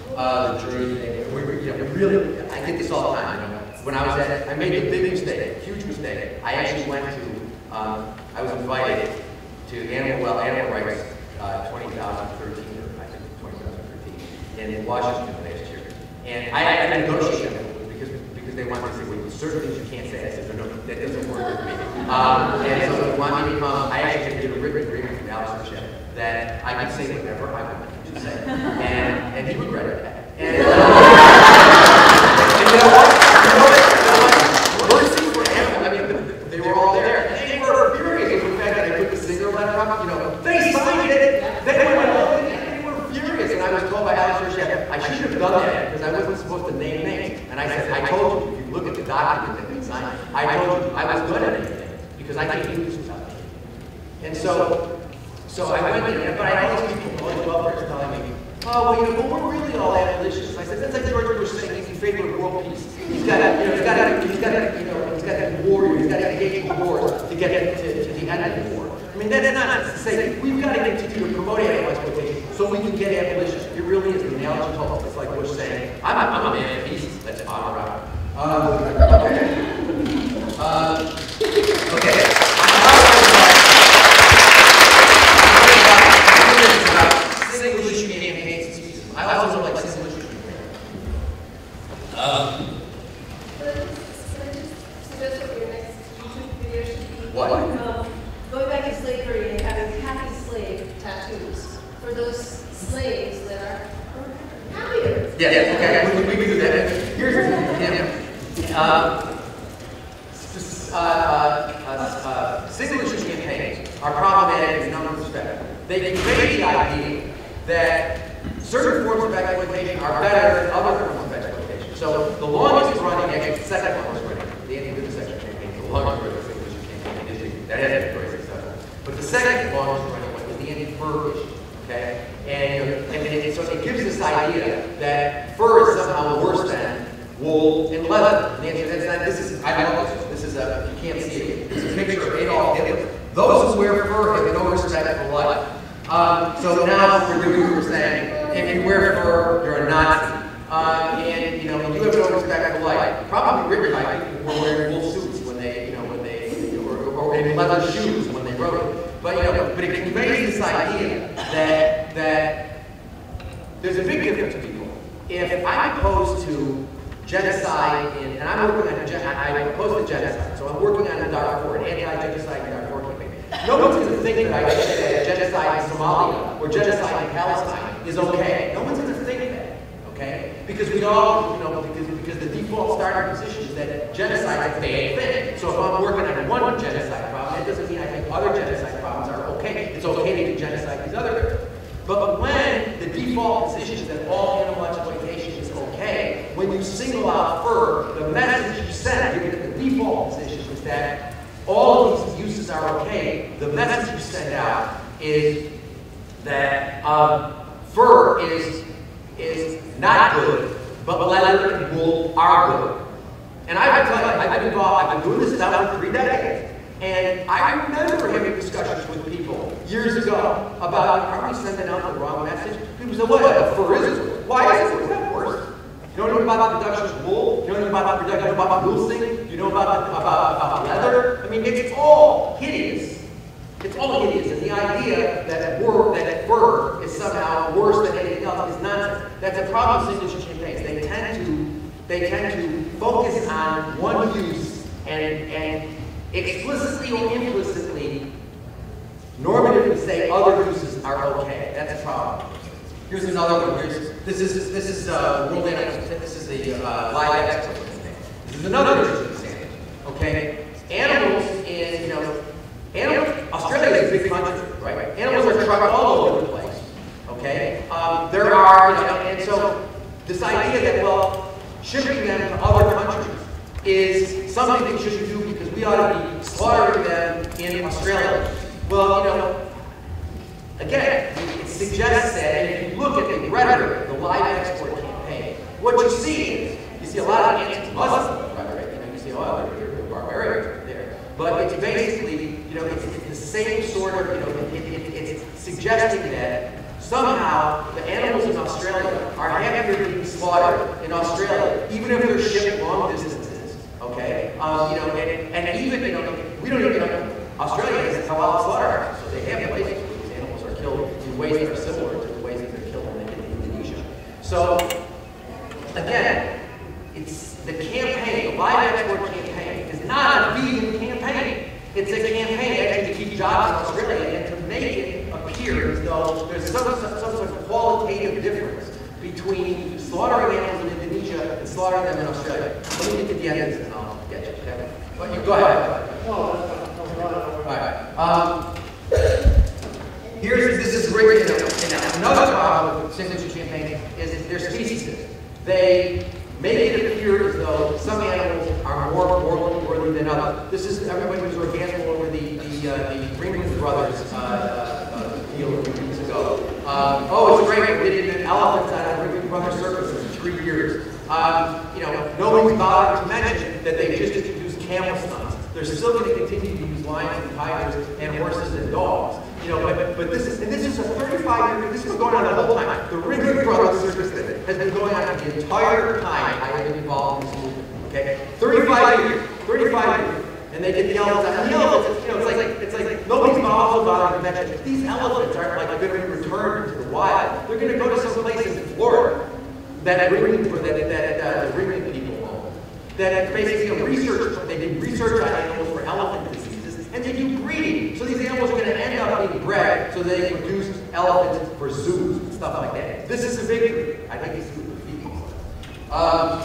Uh, the jury, we were, you know, really, I get this all the time. You know, when I was at, I made a big mistake, huge mistake. I actually went to, um, I was invited to Animal Well, Animal Rights, uh, twenty thirteen, or I think twenty thirteen, in Washington last year. And I had to negotiate them because, because they wanted to say, well, certain things you can't say. I said, no, no, that doesn't work with me. Um, and so they wanted me to come, I actually did a written agreement with Alice Shep that I could say whatever I wanted to say. And, and he regretted that. And, uh, and you know what? You know what? Mercy for animals. I mean, they were all there. And they were furious with the fact that I put the singer letter up. You know, they signed it. They went all in. They were furious. And I was told by Alice Shep, I shouldn't have done that because I wasn't supposed to name names. And I said, I told you, if you look at the document that they signed, I told you I was good at anything because I can't do this stuff. And so, so I went in, but I had all these people, all these welfares telling me, oh, well, you know, but we're really all abolitionists. I said, that's like George Bush saying he's in favor of world peace. He's got to, you know, he's got to, he's got to, you know, he's got to be warrior. He's got to engage in wars to get to, to the end of the war. I mean, that's not to say we've got to continue to promote animal exploitation so we can get abolition. It really is the analogy called. It's like Bush saying, I'm, I'm a man of peace. Let's honor out. Um, okay. Uh, okay. Single issue campaigns and speeches. I also like single issue campaigns. Um. Can I just suggest what your next YouTube video should be? What? Um, going back to slavery and having happy slave tattoos for those slaves that are happier. Yeah, yeah, okay, we, we, we can do that. Here's, yeah, uh, uh, uh, uh, single issue campaigns are problematic in a number of respects. They create the idea that certain forms of exploitation are better than other forms of exploitation. So the longest running, actually the second longest running, the anti-vivisection campaign, the longest running single issue campaign, is, that has been very successful. But the second longest running one is the anti-fur issue, okay? And, and it, so it gives this idea that fur is somehow worse than wool and leather. And the answer is that this is, I love this, this is a, you can't see it, it's a picture of Adolf Hitler. Those who wear fur have no respect for life. Um, so now we're doing what we're saying. If you wear fur, you're a Nazi. Uh, and you know, you have no respect for life. Probably written by people who were wearing wool suits when they, you know, when they, or, or in leather shoes when they wrote it. But you know, but it conveys this idea that that there's a big difference to people. If I'm opposed to genocide, in, and I'm working on, gen I oppose to genocide, so I'm working on the Darfur, an anti-genocide in Darfur campaign. No one's going to think that I say that genocide in Somalia or genocide in Palestine is okay. No one's going to think that, okay? Because we all, you know, because, because the default starting position is that genocide is a bad thing. So if I'm working on one genocide problem, that doesn't mean I think other genocide problems are okay. It's okay to do genocide these other. But when the default position is that all animal exploitation is okay, when you single out fur, the message you send, given that the default position is that all of these uses are okay, the message you send out is that um, fur is, is not good, but leather and wool are good. And I will tell you, I've been involved, I've been doing this now for three decades, and I remember having discussions with people years ago about, are we sending out the wrong message? People say, well, fur is good. Why is it? Is that worse? You don't know about the production of wool? You don't know about the production of mulesing? You know about, the, about, about leather? I mean, it's all hideous. It's all hideous. And the idea that, wor that fur is somehow worse than anything else is nonsense. That's a problem with single issue campaigns. They tend to, they tend to focus on one use and, and explicitly or implicitly, normatively say other uses are okay. That's a problem. Here's another one. Here's, this is this is uh, World Animal. This is the uh, live export thing. This is another interesting example. Okay, animals in you know, animals. Australia is a big country, right? Animals are trucked all over the place. Okay, um, there are, you know, and so this idea that well, shipping them to other countries is something that you should do because we ought to be slaughtering them in Australia. Well, you know, again, it suggests that, and if you look at the rhetoric, the live export campaign, what you see is, you see a lot of anti-Muslim rhetoric, you know, you see, oh, they're, they're barbarians there. But it's basically, you know, it's, it's the same sort of, you know, it, it, it's suggesting that somehow the animals in Australia are happier being slaughtered in Australia, even if they're shipped long distances, okay? Um, you know, and, and even, you know, we don't even, you know, Australia has a halal slaughterhouse, so they have places where these animals are killed in ways that are similar to the ways that they're killed in, in Indonesia. So, again, it's the campaign, the live export campaign, is not a vegan campaign. It's a campaign actually to keep jobs in Australia and to make it appear as though there's some, some, some sort of qualitative difference between slaughtering animals in Indonesia and slaughtering them in Australia. Let me get to the end of this and I'll get you, okay? Well, you go ahead. Go ahead. All right. Um, here's this is great. You know, another problem with single issue campaign is their speciesism. They make it appear as though some animals are more morally worthy than others. This is everybody was orgasmic over the the, uh, the Ringling Brothers uh, uh, deal a few weeks ago. Um, oh, it's great. We did elephants out of Ringling Brothers circuses in three years. Um, you know, nobody's bothered to mention that they just introduced camel stunts. They're still going to continue to use lions and tigers and horses and dogs. You know, but, but this is, and this is a thirty-five year, this has been going on the whole time. The Ringling Brothers circus thing has been going on the entire time I have been involved in this movement. Okay? thirty-five years. thirty-five years. And they get the elephants out. And the elephants, you know, it's like, it's like nobody's also bothering to mention these elephants aren't like going to be returned to the wild. They're going to go to some place in Florida that Ringling, that, that, that the Ringling people own. That basically you know, research, they did research on animals for elephant diseases, and they do breeding. So these animals are going to end up being bred so they produce elephants for zoos and stuff like that. This is a victory. I think it's good for people. Um,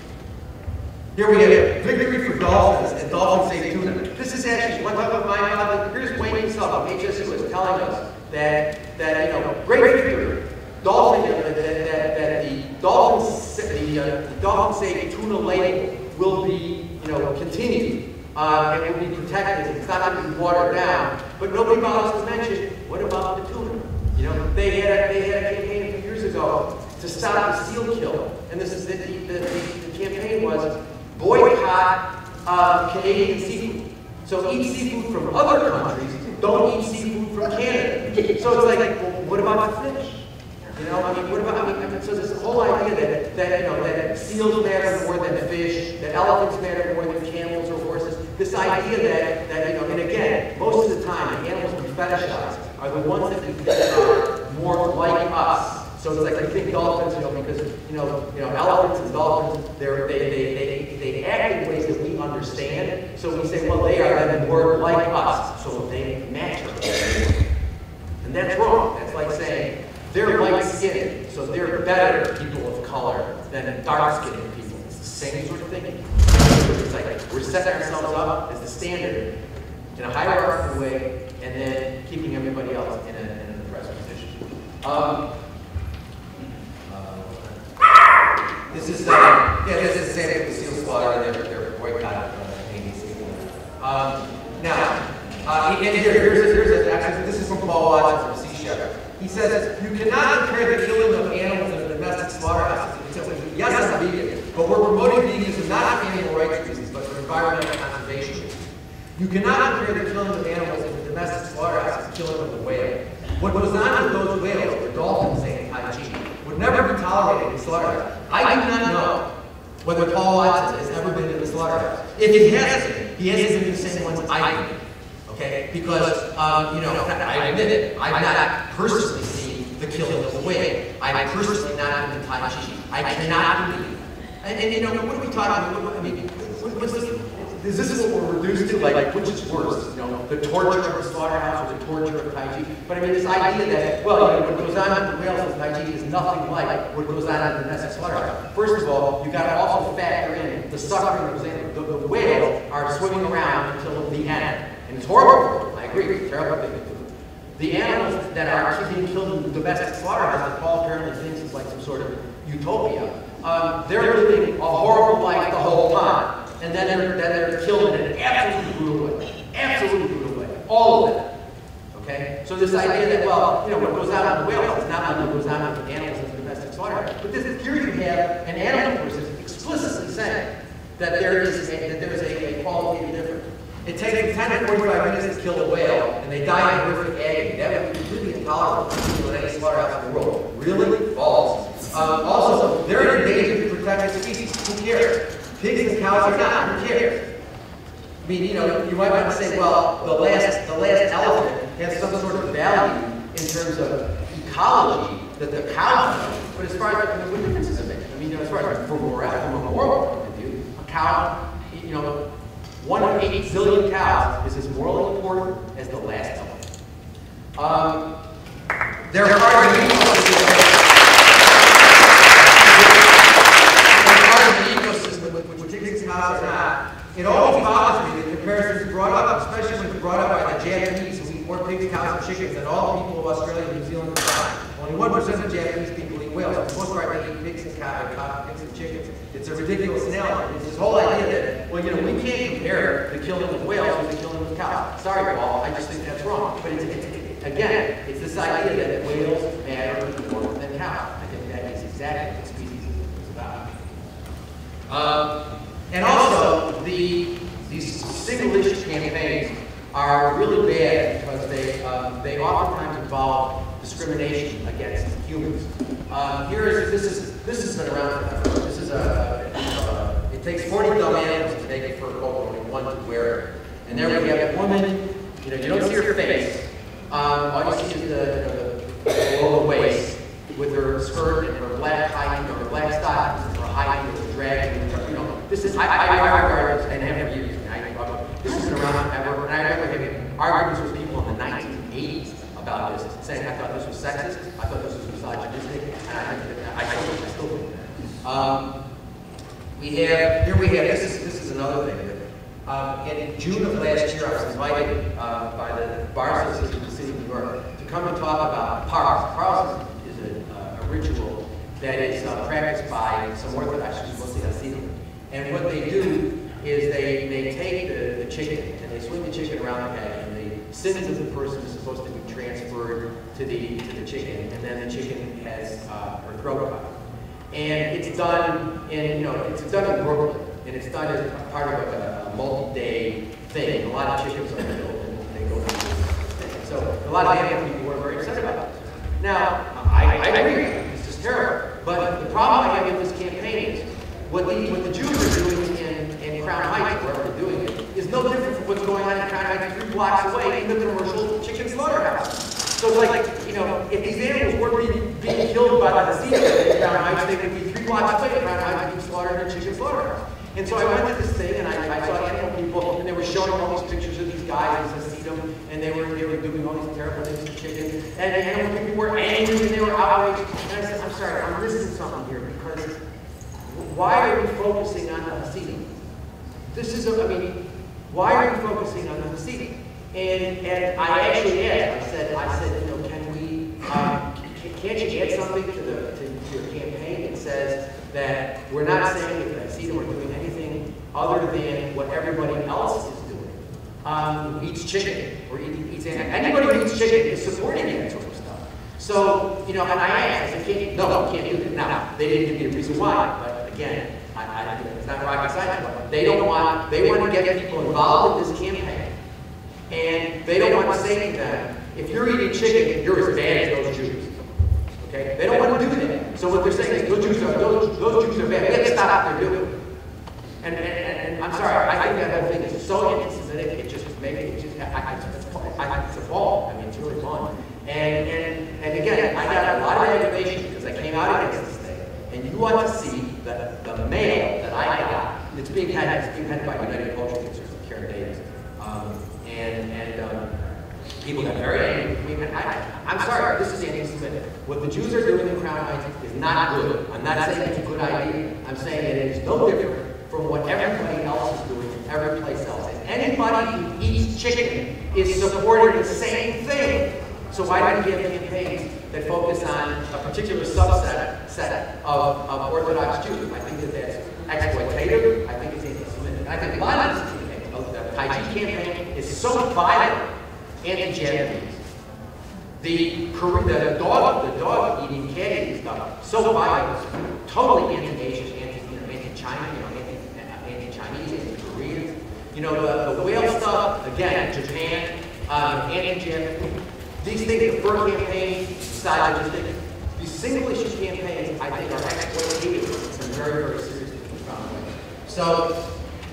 Here we have victory for dolphins and dolphin safe tuna. This is actually one of my uh, here's Wayne himself of H S U is telling us that that you know great victory. Dolphin uh, that, that, that the dolphin the, uh, the dolphin safe tuna label will be you know continued uh, and will be protected. It's not going to be watered down. But nobody bothers to mention what about the tuna? You know they had a, they had a campaign a few years ago to stop the seal kill, and this is the the, the, the campaign was. Boycott uh, Canadian seafood. So eat seafood from other countries, don't eat seafood from Canada. So it's like, well, what about the fish? You know, I mean, what about, I mean, I mean so this whole idea that, that, you know, that seals matter more than fish, that elephants matter more than camels or horses, this idea that, that, you know, and again, most of the time, the animals we fetishize are the ones that we think are more like us. So it's like we think dolphins, you know, because you know, you know, elephants and dolphins, they're, they they they they act in ways that we understand. So we say, well, they are then more like us, so they match us. And that's wrong. That's like saying they're light skinned, so they're better people of color than dark skinned people. It's the same sort of thinking. It's like we're setting ourselves up as the standard in a hierarchical way, and then keeping everybody else in, a, in an oppressed position. Um, This is, uh, yeah, this is the same thing with seal slaughter, and they're, they're boycotting Canadian seafood. Um, now, uh, and here, here's, a, here's a, actually, this is from Paul Watson from Sea Shepherd. He says, you cannot compare the killing of animals in a domestic slaughterhouse. Yes, I'm vegan, but we're promoting veganism not for animal rights reasons, but for environmental conservation reasons. You cannot compare the killing of animals in a domestic slaughterhouse to the killing of a whale. What goes on with those whales, the dolphins and hygiene, would never be tolerated in slaughterhouse. I do not know whether Paul Watson has ever been in the slaughterhouse. If he hasn't, he hasn't been in the same ones I've been in. Okay? Because, um, you know, I admit it, I've not personally seen the killing of a whale. I've personally not been in Tai Chi. I cannot believe. And, and you know, what are we talking about? I mean, what's this? Is this what we're reduced to? Like, like, which is worse? You know, the torture of the slaughterhouse or the torture of Tai Chi? But I mean, this idea that, well, you know, what goes on in the whales of Tai Chi is nothing like what goes on in the domestic slaughterhouse. First of all, you got to also factor in the suffering of the, the, the whales are swimming around until the end. And it's horrible. I agree. It's terrible thing to do. The animals that are being killed in the domestic slaughterhouse that Paul apparently thinks is like some sort of utopia, um, they're living a horrible life the whole time. And then they're, then they're killed in an absolutely brutal way. Absolutely brutal way. All of them. Okay? So this idea that, well, you know, what goes on with whales is not like what goes on with animals in the domestic slaughterhouse. But this, here you have an animal person explicitly saying that there is a, that there is a, a qualitative difference. It takes ten to forty-five minutes to kill a whale, and they die in horrific agony. That would be completely intolerable to any slaughterhouse in the world. Really? False. Um, also, they're endangered to protect the species. Who cares? Pigs and cows are not. Who cares? I mean, you know, you might want to say, well, the last, the last elephant has some sort of value in terms of ecology that the cows have. But as far as, I mean, what difference does it make? I mean, you know, as far as from a moral, from a moral point of view, a cow, you know, one of eight zillion cows is as morally important as the last elephant. Um, there are the ecosystem, which pigs and cows are not. It always bothers me that the comparison is brought up, especially when it's brought up by the Japanese who eat more pigs, cows, and chickens than all people of Australia and New Zealand combined. Only one percent of Japanese people eat whales. For the most part, they eat pigs and cows, pigs and chickens. It's a ridiculous analogy. It's this whole idea that, well, you know, we can't compare the killing of whales with the killing of cows. Sorry, Paul, I just think that's wrong. But it's, it's, it, again, it's this idea that whales matter more than cows. I think exactly what species is about. Um, and also, the, these single-issue campaigns are really bad because they, um, they oftentimes involve discrimination against humans. Um, here is, this is, this has been around forever. This is a, uh, it takes forty dumb animals to make a fur coat, only one to wear it. And there we have a woman, you know, you don't see her face. Um, all you see is the, you know, the below the waist with her skirt and her black high, you know, her black stockings and her high heels dragging, you know. This is, I, I, I regard this, and have for years. I, I, this has been around forever, and I remember having arguments with people in the nineteen eighties about this, saying I thought this was sexist, I thought this was misogynistic, and I, I, I still, I still think that. Um, we have, here we have, this is, this is another thing. Um, in June of last year, I was invited uh, by the Bar Association of the City of New York to come and talk about Parles. Parles is a, uh, a ritual that is uh, practiced by some Orthodox Jews, mostly Hasidim. And what they do is they, they take the, the chicken and they swing the chicken around the head, and the sins of the person is supposed to be transferred to the, to the chicken, and then the chicken has uh, her throat cut. And it's done in, you know, it's done in Brooklyn. And it's done as part of a, a multi-day thing. And a lot of chickens are killed and they go through this thing. So a lot of animal people were very excited about this. Now, I, I agree, this is terrible. But the problem I have with this campaign is what the, what the Jews are doing in, in Crown Heights, wherever they're doing it, is no different from what's going on in Crown Heights three blocks away in the commercial chicken slaughterhouse. So it's like, you know, if these animals were being, being killed by the Hasidim in Crown Heights, they would be three blocks away in Crown Heights being slaughtered in a chicken slaughterhouse. And so I went to this thing, and I, I saw animal people, and they were showing all these pictures of these guys as Hasidim, and they were, they were doing all these terrible things to chickens, and the animal people were angry, and they were outraged. And I said, I'm sorry, I'm missing something here, because why are we focusing on the Hasidim? This is, a, I mean, why are we focusing on the Hasidim? And, and I actually asked, I said, I said, you know, can we, um, can't you add something to, the, to, to your campaign that says that we're not saying that the Hasidim are doing anything other than what everybody else is doing, um, who eats chicken or eat, eats animal. Anybody who eats chicken is supporting that sort of stuff. So, you know, and I asked, I said, can't, no, you can't do that. Now, they didn't give me a reason why, but again, I, I, it's not rocket science, but they don't want, they want to get people involved in this campaign, and they don't want to say to them, if you're eating chicken, you're as bad as those Jews. Okay? They don't want to do that. So what they're saying is, those Jews are, those, those Jews are bad. We have to stop what they're doing. And, and, and, and I'm sorry, I think that whole thing is so anti-Semitic, it just maybe it just, I, I, it's, I, it's a fault. I mean, it's really fun. And, and, and again, I got a lot of aggravation because I came out against this thing. And you want to see the, the mail that I got. It's being headed, it's being headed by United Cultural Concerns and Karen Davis. Um, and, and, um, people got very angry with me, and I, I'm sorry, this is anti-Semitic. What the Jews are doing in Crown Heights is not good. I'm not saying it's a good idea. I'm saying that it is no different from what everybody else is doing every place else. And anybody who eats chicken is supporting the same thing. So why do we have campaigns that focus on a particular subset set of, of Orthodox Jews? I think that that's exploitative. I think it's anti-Semitic. I think a lot of this campaign, the Taiji campaign, is so violent, anti-Japanese. The, the dog, the dog eating, cat eating stuff, so violent, totally anti-Asian, anti, you know, anti-China, you know, anti-Chinese, anti-Koreans. You know, the, the whale stuff, again, Japan, um, anti-Japan. These things, the fur campaign, misogynistic. These single-issue campaigns, I think, are exploitative in some very, very serious way. So,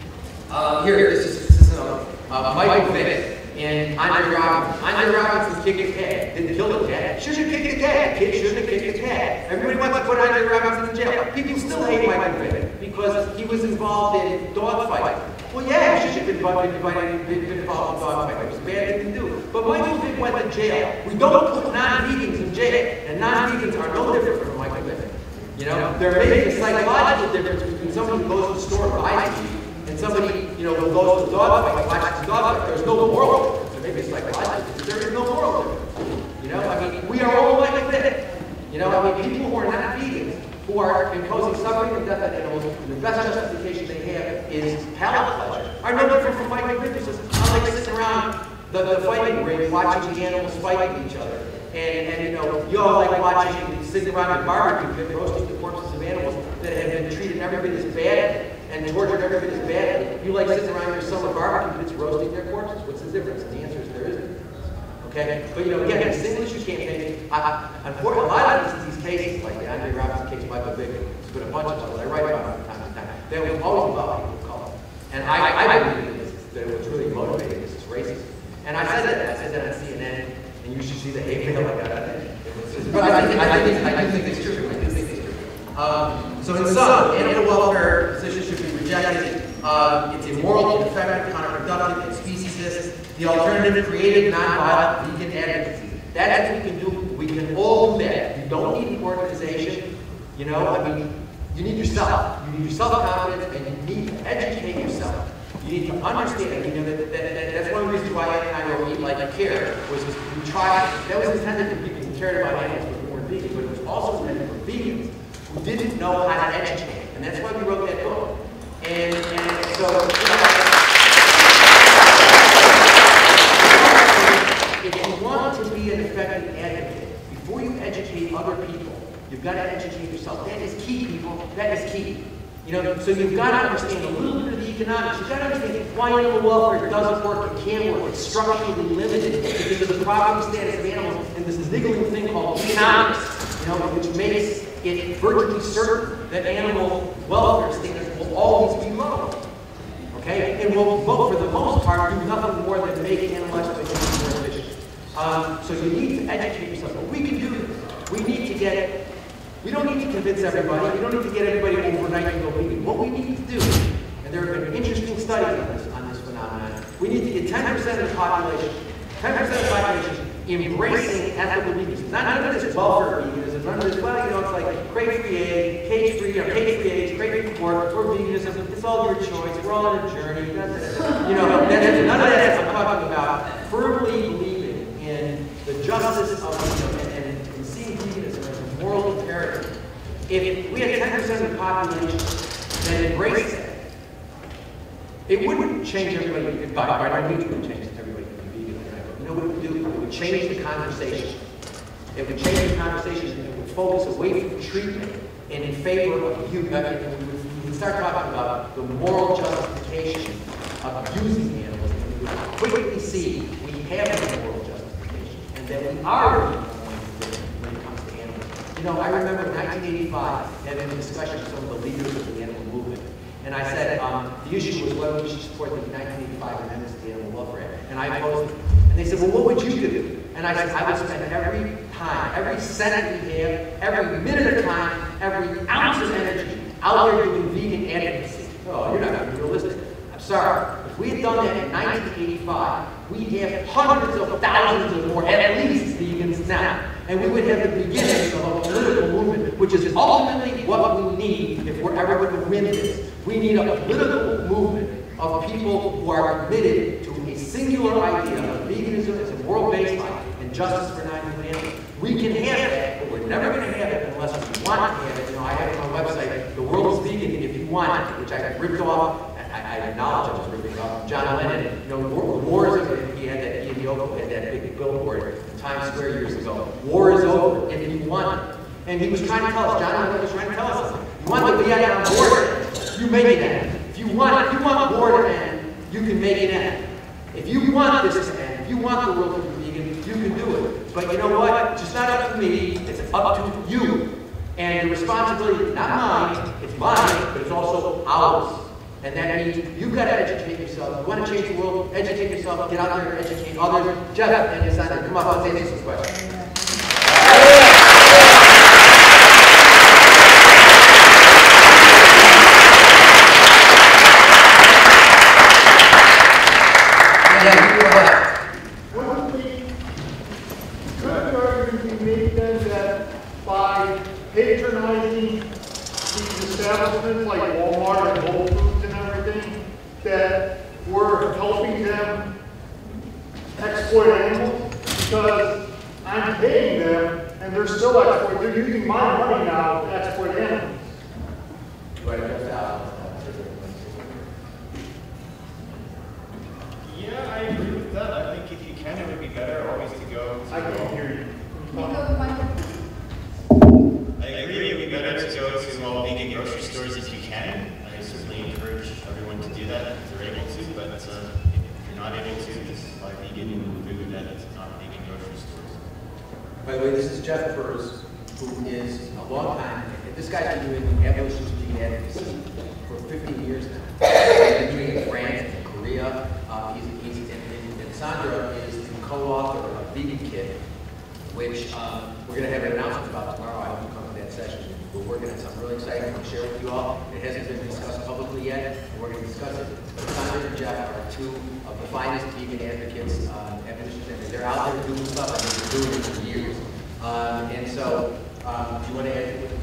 uh, here, this is, this is another. Uh, Michael Vick and Andre Robinson. Andre Robinson kicked his cat. Didn't kill the cat. Shouldn't have kicked the cat. Kid shouldn't have kicked the cat. Everybody wants to put Andre Robinson in jail. People still hate Michael Vick because he was involved in dog fighting. Well, yeah, he should have been involved, been, been involved in dog fighting. It was a bad thing to do. But Michael Vick went to jail. We don't put non-vegans in jail. And non-vegans are no different from Michael Vick. You know, there may be a psychological difference between somebody who goes to the store and buys meat and somebody, you know, who goes to the dog fight, watches the dog fight. There's no moral difference. There may be a psychological difference. There is no moral difference. You know, I mean, we are all like Vick. You know, I mean, people who are not vegans, who are imposing suffering and death on animals, and the best justification they have is palate pleasure, are no different from Michael Vick. It's just, I like sitting around the, the fighting ring watching the animals fighting each other. And, and you know, you all like watching, sitting around a barbecue pit roasting the corpses of animals that have been treated every bit as badly and tortured every bit as badly. You like sitting around your summer barbecue pits roasting their corpses. What's the difference? And the answer is there isn't. Okay? But you know, again, the single issue campaign, I, I, unfortunately, a lot of these, these cases, like the Andre Robinson case, Michael Vick, there's been a bunch of them that I write about from time to time. They were always about people of color. And I, I believe this, that it was really motivating, this is racism. And I said that, I said that on C N N, and you should see the hate mail I got on it. But I think, I think, I do think it's true. I do think it's true. Um, so in sum, animal welfare positions should be rejected. Uh, it's immoral, ineffective, counterproductive, and speciesist. The alternative, creative, non-violent, vegan advocacy. That's what we can do. We can all do that. You don't need an organization. You know, I mean, you need yourself. You need your self-confidence, and you need to educate yourself. You need to understand, you know, that, that, that, that's one of the reasons why Ann and I wrote Eat Like You Care, was we tried, that was intended for people who cared about animals but who weren't vegan, but it was also intended for vegans who didn't know how to educate. And that's why we wrote that book. And, and so, you know, if you want to be an effective advocate, before you educate other people, you've got to educate yourself. That is key, people. That is key. You know, so you've got to understand a little bit of the economics. You've got to understand why animal welfare doesn't work and can't work. It's structurally limited because of the property status of animals and this niggling thing called economics, you know, which makes it virtually certain that animal welfare standards will always be low. Okay? And will, for the most part, do nothing more than make animal exploitation more efficient. Um, so you need to educate yourself. But we can do this. We need to get it. We don't need to convince everybody. We don't need to get everybody overnight to go vegan. What we need to do, and there have been interesting studies on this, on this phenomenon, we need to get ten percent of the population, ten percent of the population embracing ethical veganism. Not none of this welfare veganism, none of this, well, you know, it's like crate-free egg, cage-free, or cage-free eggs, crate-free pork, or veganism. It's all your choice. We're all on a journey. You know, that's, none of that. I'm talking about firmly believing in the justice of, you know, and, and, and seeing veganism as a moral imperative. If we had ten percent of the population that embraced that, it wouldn't change everybody. By, by no means would it change everybody to be vegan. You know what it would do? It would change the conversation. It would change the conversation and it would focus away from treatment and in favor of you. And we would, we would start talking about the moral justification of using animals. And we would quickly see we have a moral justification and that we are when it comes to animals. You know, I remember in nineteen eighty-five having a discussion with some of the leaders of the animal movement. And I said, um, the issue was whether we should support the nineteen eighty-five amendments to the Animal Welfare Act. And I opposed it. And they said, well, what would you do? And I said, I would spend every time, every cent we have, every minute of time, every ounce of energy out there doing vegan advocacy. Oh, you're not being realistic. I'm sorry. If we had done that in nineteen eighty-five, we'd have hundreds of thousands of more, at least, vegans now. And we would have the beginnings of a political movement, which is ultimately what we need if we're ever going to win this. We need a political movement of people who are committed to a singular idea of veganism as a moral baseline and justice for non-human animals. We can have that, but we're never going to have it unless we want to have it. You know, I have it on my website, The World is Vegan If You Want It, which I ripped off. I, I acknowledge I was ripping off John Lennon. You know, war, war is over. He had that, he and Yoko had that big billboard in Times Square years ago. War is over if you want it. And he was trying to tell us, John Lennon was trying to tell us something. You want the V I on board, you make it end. If you want, if you want war to end, you can make it end. If you want this to end, if you want the world to be vegan, you can do it. But you know what? It's just not up to me, it's up to you. And the responsibility is not mine, it's mine, but it's also ours. And that means you've got to educate yourself. You want to change the world, educate yourself, get out there and educate others. Jeff and Yasana, come up and answer some questions. Yeah, you go ahead. Wouldn't we, could the argument be made then that by patronizing these establishments like Walmart and Whole Foods and everything, that we're helping them exploit animals? Because I'm paying them and they're still exploiting, they're using my money now to exploit animals. Right, uh, Yeah, I agree with that. I think if you can, it would be better always to go. I can't hear you. Nico, Michael. I agree, it would be better to go to all vegan grocery stores if you can. I certainly encourage everyone to do that if they're able to, but uh, if you're not able to, just buy vegan food at not vegan grocery stores. By the way, this is Jeff Burrs, who is a long time, this guy's been doing abolitionist vegan advocacy for fifteen years now. He's been doing it in France and Korea. Uh, he's, he's, and, and, and Sandra is the co-author of Vegan Kit, which um, we're going to have an announcement about tomorrow. I hope you come to that session. We're working on something really exciting to share with you all. It hasn't been discussed publicly yet, and we're going to discuss it. But Sandra and Jeff are two of the finest vegan advocates, um, abolitionists. They're out there doing stuff. I mean, they're doing it for years. Um, and so, um, do you want to add anything?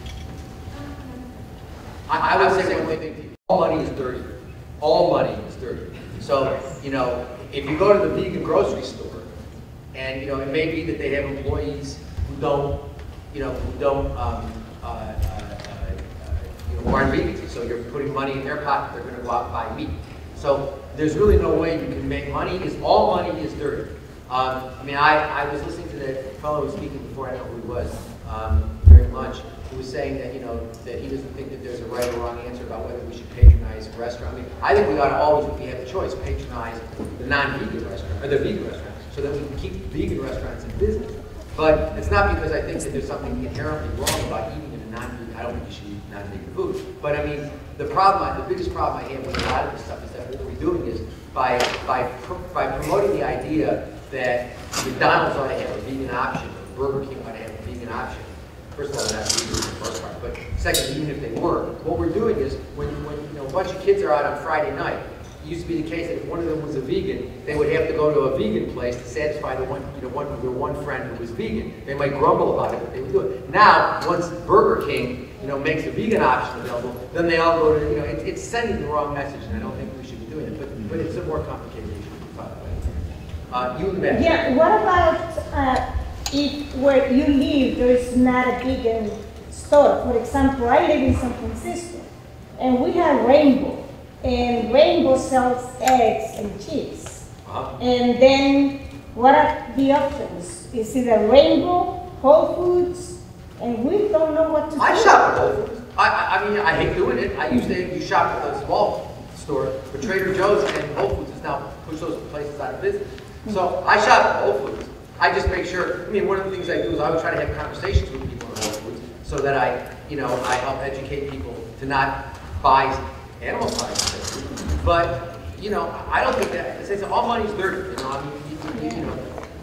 I, I would say one thing to you. All money is dirty. All money is dirty. So, you know, if you go to the vegan grocery store, and, you know, it may be that they have employees who don't, you know, who don't, um, uh, uh, uh, you know, who aren't vegans. So you're putting money in their pocket, they're going to go out and buy meat. So there's really no way you can make money. Is all money is dirty. Um, I mean, I, I was listening to that fellow who was speaking before, I don't know who he was, um, during lunch, who was saying that, you know, that he doesn't think that there's a right or wrong answer about whether we should patronize a restaurant. I mean, I think we ought to always, if we have a choice, patronize the non-vegan restaurant, or the vegan restaurant, so that we can keep vegan restaurants in business. But it's not because I think that there's something inherently wrong about eating in a non-vegan. I don't think you should eat non-vegan food. But I mean, the problem, the biggest problem I have with a lot of this stuff is that what we're doing is by by by promoting the idea that McDonald's ought to have a vegan option, or Burger King ought to have a vegan option. First of all, they're not vegan in the first part, but second, even if they were, what we're doing is when when you know a bunch of kids are out on Friday night. It used to be the case that if one of them was a vegan, they would have to go to a vegan place to satisfy the one, you know, one their one friend who was vegan. They might grumble about it, but they would do it. Now, once Burger King, you know, makes a vegan option available, then they all go to, you know, it, it's sending the wrong message, and I don't think we should be doing it. But but it's a more complicated issue to talk about. Uh, you and Ben. Yeah. What about uh, if where you live there is not a vegan store? For example, I live in San Francisco, and we have Rainbow. And Rainbow sells eggs and cheese. Uh-huh. And then what are the options? Is it a Rainbow, Whole Foods? And we don't know what to do. I shop at Whole Foods. I, I, I mean, I hate doing it. I usually you shop at a small store, but Trader Joe's and Whole Foods has now pushed those places out of business. So I shop at Whole Foods. I just make sure, I mean, one of the things I do is I would try to have conversations with people at Whole Foods so that I, you know, I help educate people to not buy animal products. But, you know, I don't think that, it's, it's all money's dirty, you know, I mean, you, you, you know,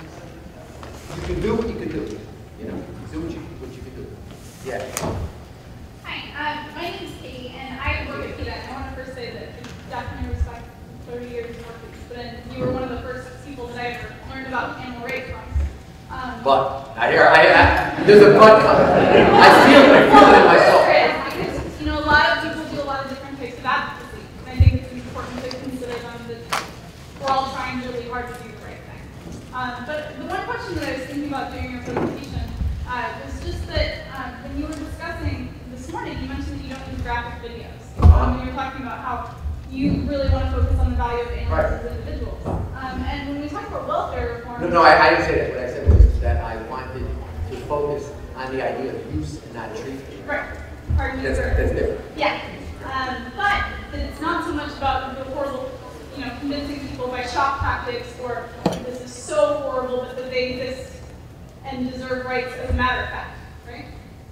you can do what you can do, you know, do what you, what you can do. Yeah. Hi, um, my name is Katie, and I work at PETA. I want to first say that you definitely respect thirty years of work, but then you were one of the first people that I ever learned about animal rights from. Um, But, I hear, I, I, there's a but coming. I feel it, I feel it in myself. Because, you know, a lot of people do a lot of different types of advocacy, and I think it's important to consider them that we're all trying really hard to do the right thing. Um, but the one question that I was thinking about during your presentation uh, was just that um, when you were discussing this morning, you mentioned that you don't use graphic videos. Um, when you were talking about how you really want to focus on the value of animals Right. as individuals. Um, and when we talk about welfare reform... No, no, I, I didn't say that. What I said was that I wanted to focus on the idea of use and not treatment. Right. Pardon me, That's, sir. that's different. Yeah. Um, but that it's not so much about the horrible, you know, convincing people by shock tactics or this is so horrible but that they exist and deserve rights as a matter of fact, right?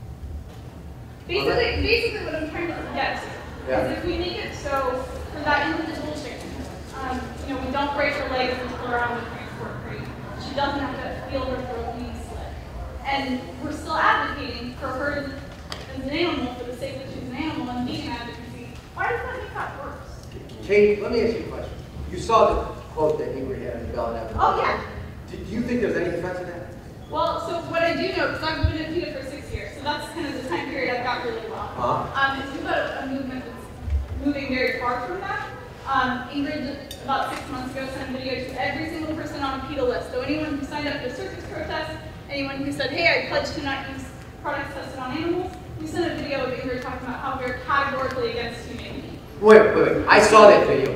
Basically, basically what I'm trying to get to Yeah. is if we make it so for that individual chicken, um, you know, we don't break her legs and pull her out of the transport crate. She doesn't have to feel her throat being slit. And we're still advocating for her as an animal for the sake that she's an animal and vegan advocacy. Why does that make that worse? Kate, let me ask you a question. You saw the quote that Ingrid had in Bell and Evans. Oh, yeah. Do you think there's any defense of that? Well, so what I do know, because I've been at PETA for six years, so that's kind of the time period I've got really well. Uh-huh. Um, is we've got a, a movement that's moving very far from that. Um, Ingrid, about six months ago, sent a video to every single person on a PETA list. So anyone who signed up to circus protest, anyone who said, hey, I pledge to not use products tested on animals, we sent a video of Ingrid talking about how we're categorically against humane meat. Wait, wait, wait. I saw that video, Katie.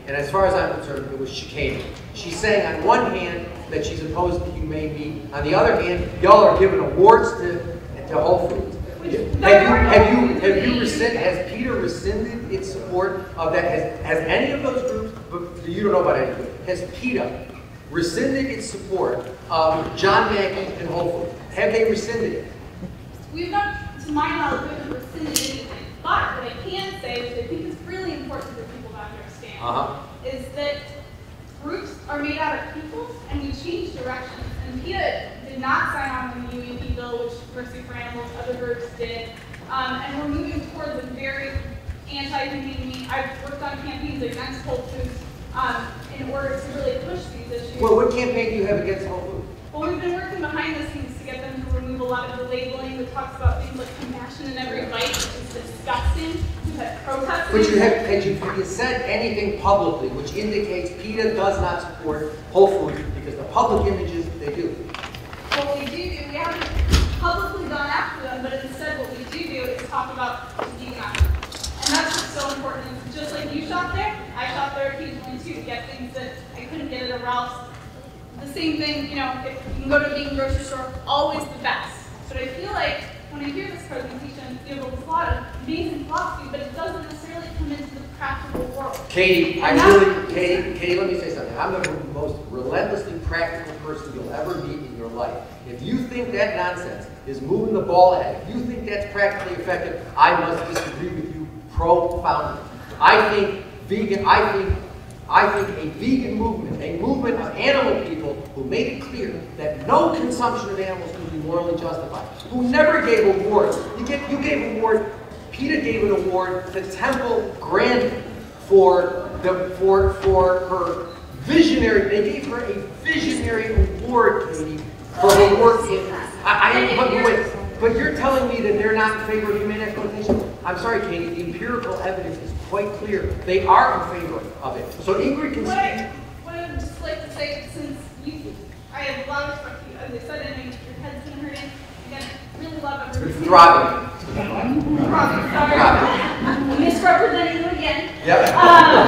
and as far as I'm concerned, it was chicanery. She's saying on one hand that she's opposed to humane meat, on the other hand, y'all are giving awards to, to Whole Foods. Have you, have you, have you rescinded, has Peter rescinded its support of that? Has, has any of those groups, but you don't know about any of it, has PETA rescinded its support of John Mackey and Whole Foods? Have they rescinded it? We've not, to my knowledge, we haven't rescinded anything. But what I can say, which I think is really important for people to understand, Uh-huh. is that groups are made out of people, and we change directions. And PETA did not sign on with the U A P bill, which Mercy for Animals, other groups did. Um, and we're moving towards a very anti-humane meat. I've worked on campaigns against Whole Foods um, in order to really push these issues. Well, what campaign do you have against Whole Foods? Well, we've been working behind the scenes to get them to remove a lot of the labeling that talks about things like compassion in every bite, which is disgusting. We've had protests. But you have, had you, have you said anything publicly which indicates PETA does not support Whole Foods because the public images they do? What we do do, we haven't publicly gone after them, but instead what we do do is talk about vegan options. And that's what's so important. It's just like you shop there, I shop there occasionally too to get things that I couldn't get at a Ralph's. The same thing, you know, if you can go to a vegan grocery store, always the best. But I feel like when I hear this presentation, you know, there's a lot of amazing philosophy, but it doesn't necessarily come into the practical world. Katie, I And really, that's- Katie, Katie, let me say something. I'm the most relentlessly practical person you'll ever meet in your life. If you think that nonsense is moving the ball ahead, if you think that's practically effective, I must disagree with you profoundly. I think vegan, I think I think a vegan movement, a movement of animal people who made it clear that no consumption of animals can be morally justified, who never gave awards. You, get, you gave an award, PETA gave an award to Temple Grandin for, the, for, for her visionary, they gave her a visionary award, Katie, for her work in, I, I, but, wait, but you're telling me that they're not in favor of humane exploitation? I'm sorry, Katie, the empirical evidence is quite clear. They are in favor of it. So Ingrid can What I, speak. what I would just like to say, since you, I have a lot of respect for you, as I said, I mean, your head's been hurting. Again, really love It's everything. throbbing. Throbbing, sorry. Throbbing. Misrepresenting you again. Yep. Um,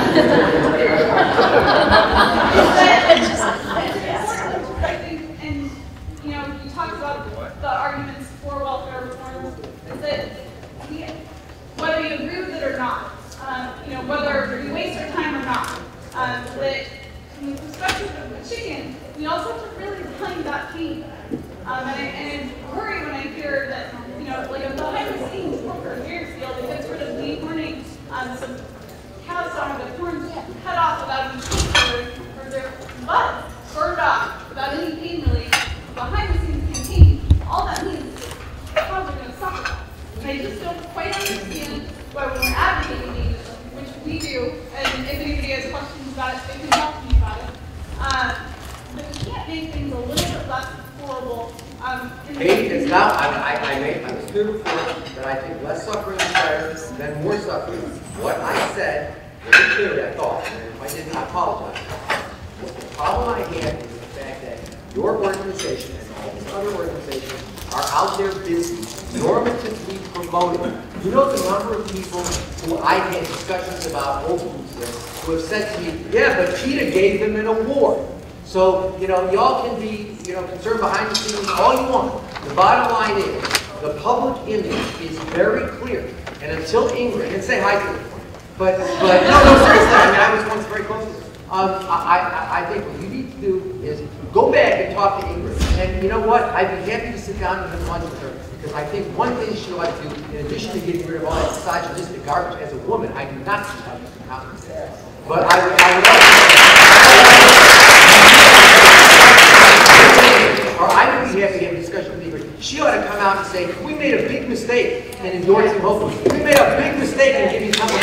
but it's important, I think, and, you know, you talked about the arguments for welfare reform, is that we, whether you agree with it or not, um, you know, whether we waste our time or not, um, that from the perspective of the chicken, we also have to really find that pain. Um, and, I, and I worry when I hear that, you know, like a behind the scenes worker here field, it gets rid of lead warning, um, some cows don't have their horns cut off without any pain, or, or their butt burned off without any pain relief. Behind the scenes campaign, all that means is that cows are going to suffer. And I just don't quite understand why when we're advocating these, which we do, and if anybody has questions about it, they can talk to me about it. Um, but we can't make things a little bit less horrible. Um, in the- Katie, it's not, I, I, I made, I was clear before that I think less suffering is better than more suffering. What I said, very clearly, I thought, and if I didn't, I apologize. The problem I had is the fact that your organization and all these other organizations are out there busy, normatively promoting. You know the number of people who I've had discussions about Whole Foods with who have said to me, yeah, but PETA gave them an award. So, you know, y'all can be, you know, concerned behind the scenes all you want. The bottom line is, the public image is very clear. And until Ingrid, and say hi to her, but, but, no, no, seriously, I mean, I was once very close to her. Um, I, I, I think what you need to do is go back and talk to Ingrid. And you know what? I'd be happy to sit down and have lunch with her. Because I think one thing she ought to do, in addition to getting rid of all that misogynistic garbage, as a woman, I do not see how you can compensate that. But I, would- I would also, or I would be happy to have a discussion with Ingrid. She ought to come out and say, we made a big mistake in endorsing Whole Foods. We made a big mistake in giving Temple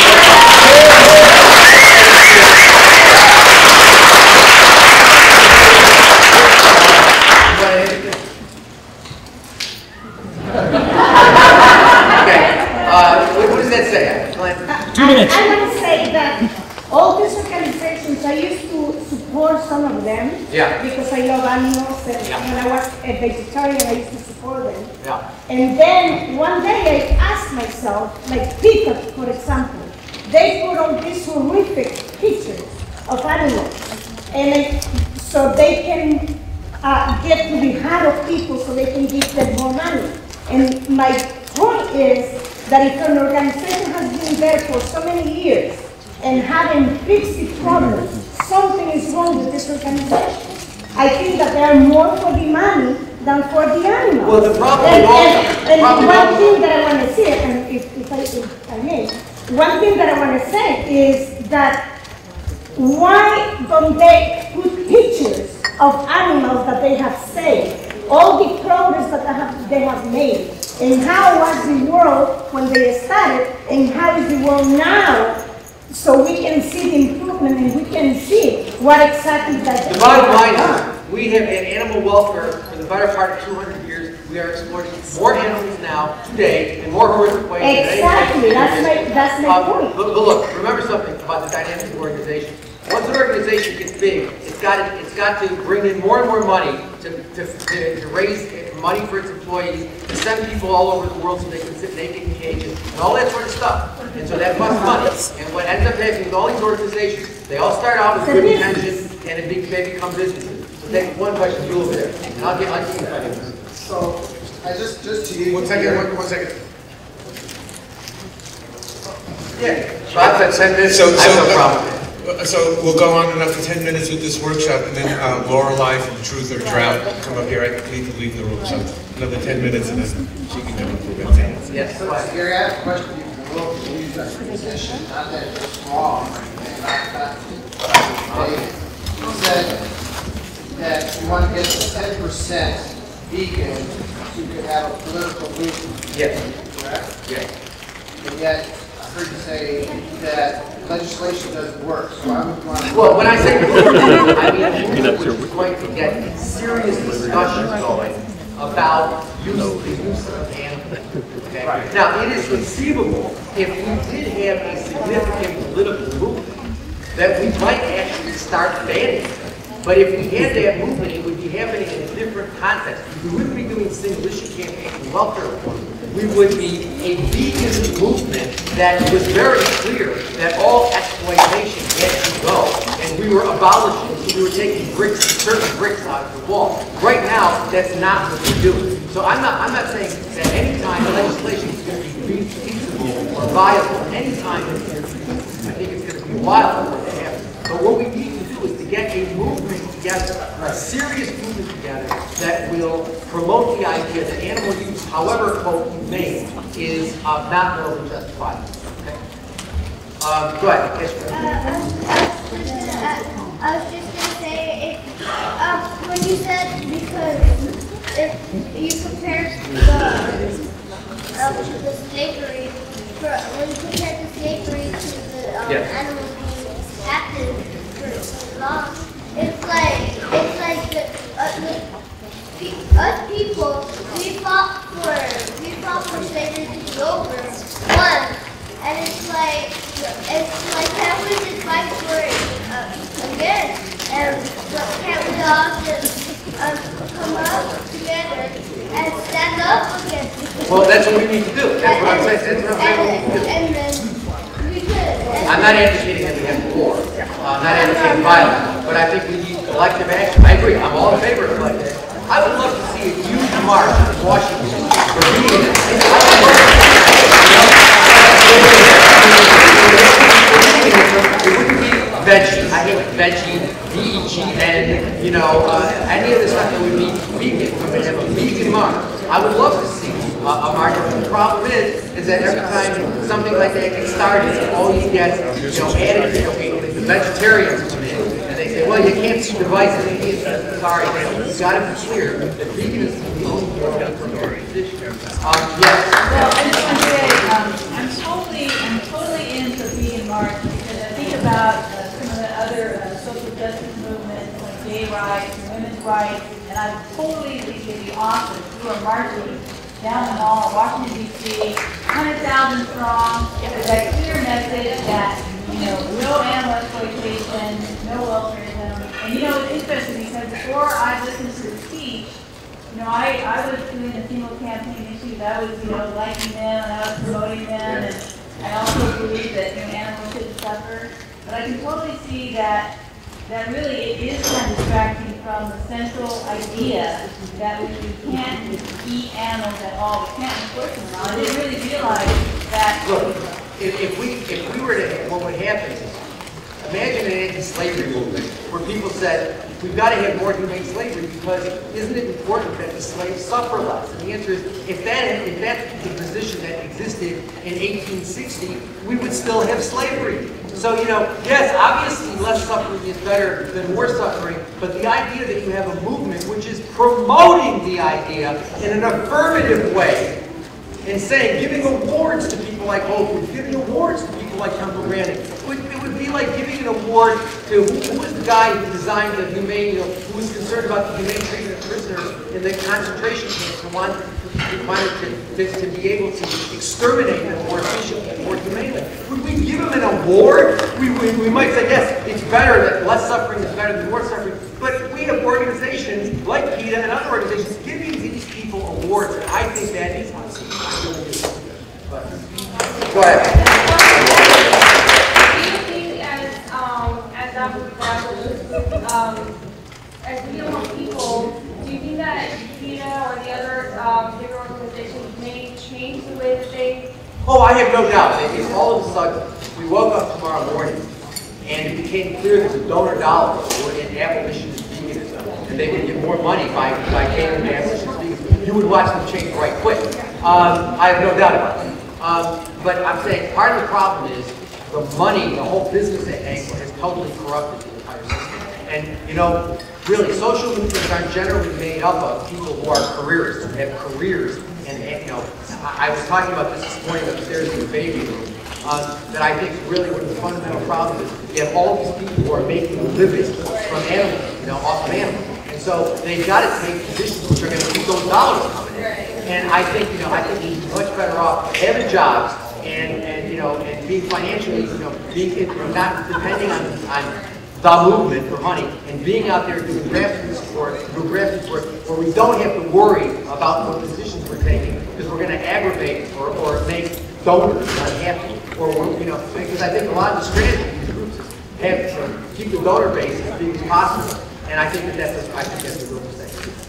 Two minutes. I, I want to say that all these organizations, I used to support some of them. Yeah. Because I love animals, and Yeah. when I was a vegetarian, I used to support them. Yeah. And then one day I asked myself, like PETA, for example, they put on these horrific pictures of animals. And it- so they can uh, get to the heart of people so they can give them more money. And my point is that if an organization has been there for so many years and haven't fixed the problem, something is wrong with this organization. I think that they are more for the money than for the animals. Well, the problem And, with all- and, and problem with one all- thing that I want to say, and if, if, I, if I may, one thing that I want to say is that why don't they put pictures of animals that they have saved, all the progress that they have, they have made, and how was the world when they started, and how is the world now, so we can see the improvement and we can see what exactly that. The bottom line is, we have had animal welfare for the better part of two hundred years. We are exploiting more animals now, today, in more horrific ways than any Exactly, that's my, that's my Um, point. But, but look, remember something about the dynamics of organization. Once an organization gets big, it's got to, it's got to bring in more and more money to, to, to, to raise money for its employees, to send people all over the world so they can sit naked in cages, and all that sort of stuff. And so that costs money. And what ends up happening with all these organizations, they all start out with good intentions, and it be, they become businesses. So take one question, you over there, and I'll get, I'll give you five minutes. So, I just, just to use. One second, one, one second. Yeah, Bob said ten minutes, So, I have no so, problem. uh, so we'll go on another ten minutes with this workshop, and then uh, Lorelei from Truth or Drought will come up here. I need to leave the room, so another ten minutes, and then she can come up for about ten minutes. Yes, So, Gary, I have a question. You will believe that position, not that it's wrong, or anything, not that it's you said that you want to get to ten percent vegan, so you could have a political movement, yes, correct? yes. And yet, I heard you say that legislation doesn't work, so I would want to. Well, when I say movement, I mean movement which is going to get serious discussions going about use, the use of animals. Okay? Now, it is conceivable if we did have a significant political movement that we might actually start banning them. But if we had that movement, it would be happening in a different context. We wouldn't be doing single issue campaigns and welfare reform. We would be a vegan movement that was very clear that all exploitation had to go, and we were abolishing, so we were taking bricks, certain bricks out of the wall. Right now, that's not what we're doing. So I'm not, I'm not saying that any time legislation is going to be feasible or viable, any time I think it's going to be wild for it to happen. But what we need to do is to get a movement together, a serious movement together that will promote the idea that animal use, however quote humane, is uh, not morally justified. Okay? Um, go ahead. Yes, Uh, I was just gonna, I was just gonna say, if, um, when you said because if you compare the, um, the slavery, for, when you compare the slavery to the um, Yes. animals being active for so long, it's like, it's like the, uh, the, pe- us people, we fought for, we fought for slavery to be over once, and it's like, it's like, can't we just fight for it uh, again? And so can't we all just um, come up together and stand up against it? Well, that's what we need to do. That's what I'm saying. That's what I'm saying. What we need to do. And then we could. and I'm not advocating that we have war. Uh, I'm not advocating violence. But I think we need collective action. I agree. I'm all in favor of collective action. I would love to see a huge march in Washington for veganism. I would love to see it. It wouldn't be veggie. I hate veggie, V E G N, you know, uh, any of the stuff that would be vegan. We would have a vegan march. I would love to see uh, a march. The problem is, is that every time something like that gets started, all you get, you know, added, okay, the vegetarians come in, and they say, well, you can't see the vices. Sorry, it's got to be clear that veganism is the only position. Um, yes. Well, I just want to say, um, I'm totally, I'm totally in for vegan march because I think about uh, some of the other uh, social justice movements like gay rights and women's rights, and I totally think it'd be awesome if we were marching down the mall, Washington D C, one hundred thousand strong, with that clear message that, you know, no animal exploitation, no welfareism. And you know, it's interesting because before I listened to the speech, you know, I, I was doing the single campaign issues. I was, you know, liking them and I was promoting them. And I also believe that, you know, animals shouldn't suffer. But I can totally see that, that really it is kind of distracting from the central idea that we we can't eat animals at all. We can't enforce them all. I didn't really realize that. Look, if, if we if we were to, what would happen is, imagine an anti-slavery movement where people said, we've got to have more humane slavery because isn't it important that the slaves suffer less? And the answer is, if that if that's the position that existed in eighteen sixty, we would still have slavery. So, you know, yes, obviously less suffering is better than more suffering, but the idea that you have a movement which is promoting the idea in an affirmative way and saying, giving awards to people like Whole Foods, giving awards to people like Temple Grandin, it would, it would be like giving an award to who, who was the guy who designed the humane, you know, who was concerned about the humane treatment of prisoners in the concentration camps and wanted, to, wanted to, to, to be able to exterminate them more efficiently, more humanely. Would we give him an award? We, we, we might say, yes, it's better, that less suffering is better than more suffering, but we have organizations like PETA and other organizations giving these people awards, and I think that is Go ahead. Do you think, as um, as Doctor established, um, as we don't want people, do you think that PETA or the other um, bigger organizations may change the way that they? Oh, I have no doubt. If all of a sudden we woke up tomorrow morning and it became clear there's a donor dollar for an abolitionist veganism, and they would get more money by by catering to abolitionist veganism, you would watch them change right quick. Um, I have no doubt about that. Um, but I'm saying part of the problem is the money, the whole business angle has totally corrupted the entire system. And, you know, really, social movements are generally made up of people who are careerists, who have careers. And, and you know, I, I was talking about this this morning upstairs in the baby room, uh, that I think really one of the fundamental problems is you have all these people who are making a living from animals, you know, off of animals. And so they've got to take positions which are going to keep those dollars coming in. And I think, you know, I think we'd be much better off having jobs and, and you know, and being financially, you know, being, you know, not depending on, on the movement for money, and being out there doing grassroots work, doing grassroots work, where we don't have to worry about what positions we're taking, because we're going to aggravate or, or make donors unhappy, or you know, because I think a lot of the strategy of these groups is have to keep the donor base as big as possible, and I think that that's a, I think that's a real mistake.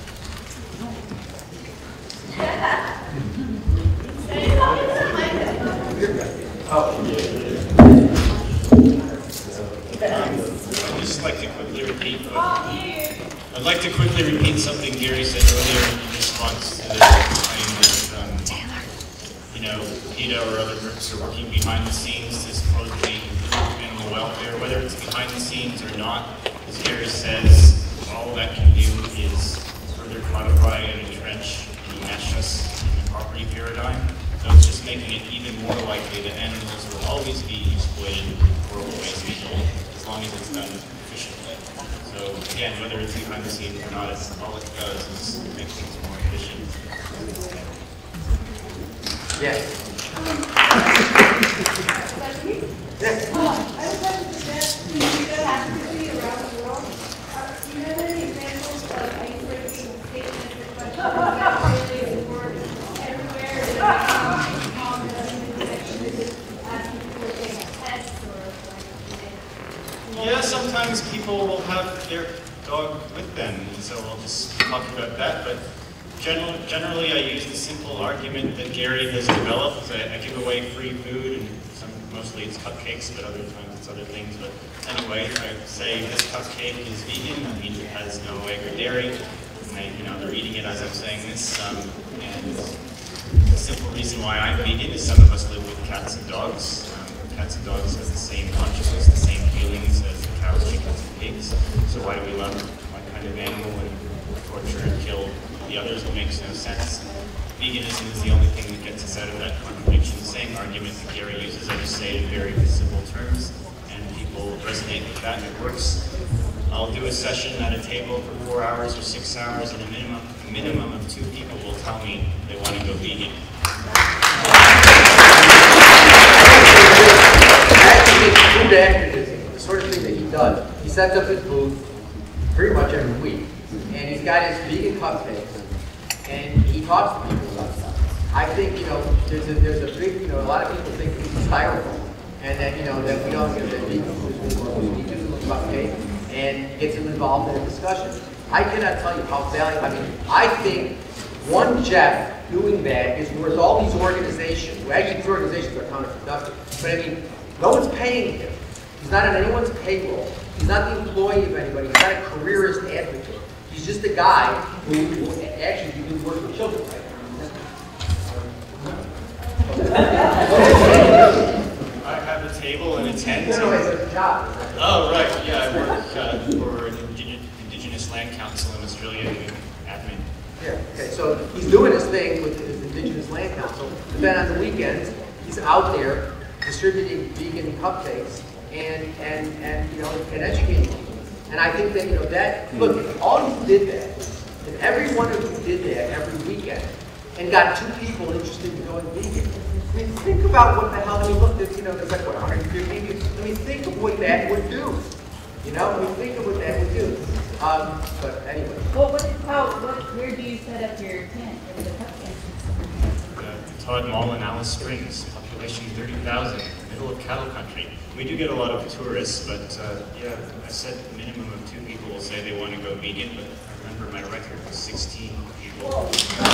I'd just like to quickly repeat. I'd like to quickly repeat something Gary said earlier in response to the claim that, um, you know, PETA or other groups are working behind the scenes to supposedly improve animal welfare, whether it's behind the scenes or not. As Gary says, all that can do is further codify and entrench and mesh us in the property paradigm. So it's just making it even more likely that animals will always be exploited in horrible ways, as long as it's done efficiently. So again, whether it's behind the scenes or not, it's, all it does is make things more efficient. Yes. Yes. I would like to suggest we do that activity around the world. Uh, do you have any examples of isolating statements or questions that really work everywhere that um, um, doesn't connection asking people to take tests or like? Yeah, sometimes people will have their dog with them, and so I'll just talk about that. But general, generally, I use the simple argument that Gary has developed. I, I give away free food, and some, mostly it's cupcakes, but other times it's other things. But anyway, I say this cupcake is vegan. That means it has no egg or dairy. And I, you know, they're eating it as I'm saying this. Um, and the simple reason why I'm vegan is some of us live with cats and dogs. Um, cats and dogs have the same consciousness, the same feelings as the cows, chickens, and pigs. So why do we love one kind of animal and torture and kill the others? It makes no sense. Veganism is the only thing that gets us out of that contradiction. The same argument that Gary uses, I just say it in very simple terms, and people resonate with that, and it works. I'll do a session at a table for four hours or six hours, and a minimum, a minimum of two people will tell me they want to go vegan. Actually, food activism, the sort of thing that he does, he sets up his booth pretty much every week, and he's got his vegan cupcakes, and he talks to people about stuff. I think, you know, there's a, there's a big, you know, a lot of people think he's styrofoam, and that, you know, that we don't, you know, that we, we need to look about pay and get them involved in a discussion. I cannot tell you how valuable, I mean, I think one Jeff doing that is worth all these organizations. Well, actually, these organizations are counterproductive. But I mean, no one's paying him. He's not on anyone's payroll. He's not the employee of anybody. He's not a careerist advocate. He's just a guy who, who actually you do work with children right I have a table and a tent. now. No, no, it's a job. Oh, right. Yeah, I work uh, for an Indigenous Land Council in Australia doing admin. Yeah, okay, so he's doing his thing with his Indigenous Land Council, but then on the weekends, he's out there distributing vegan cupcakes and, and, and you know, and educating people. And I think that, you know, that, look, if all you did that, if every one of you did that every weekend and got two people interested in going vegan, I mean, think about what the hell, I mean, look, this, you know, there's like, what, one hundred fifty? I mean, think of what that would do. You know, I mean, think of what that would do. Um, but anyway. Well, what, how, what, where do you set up your tent for the cupcakes? The Todd Mall in Alice Springs, population thirty thousand, middle of cattle country. We do get a lot of tourists, but uh, yeah, I said a minimum of two people will say they want to go vegan, but I remember my record was sixteen people. I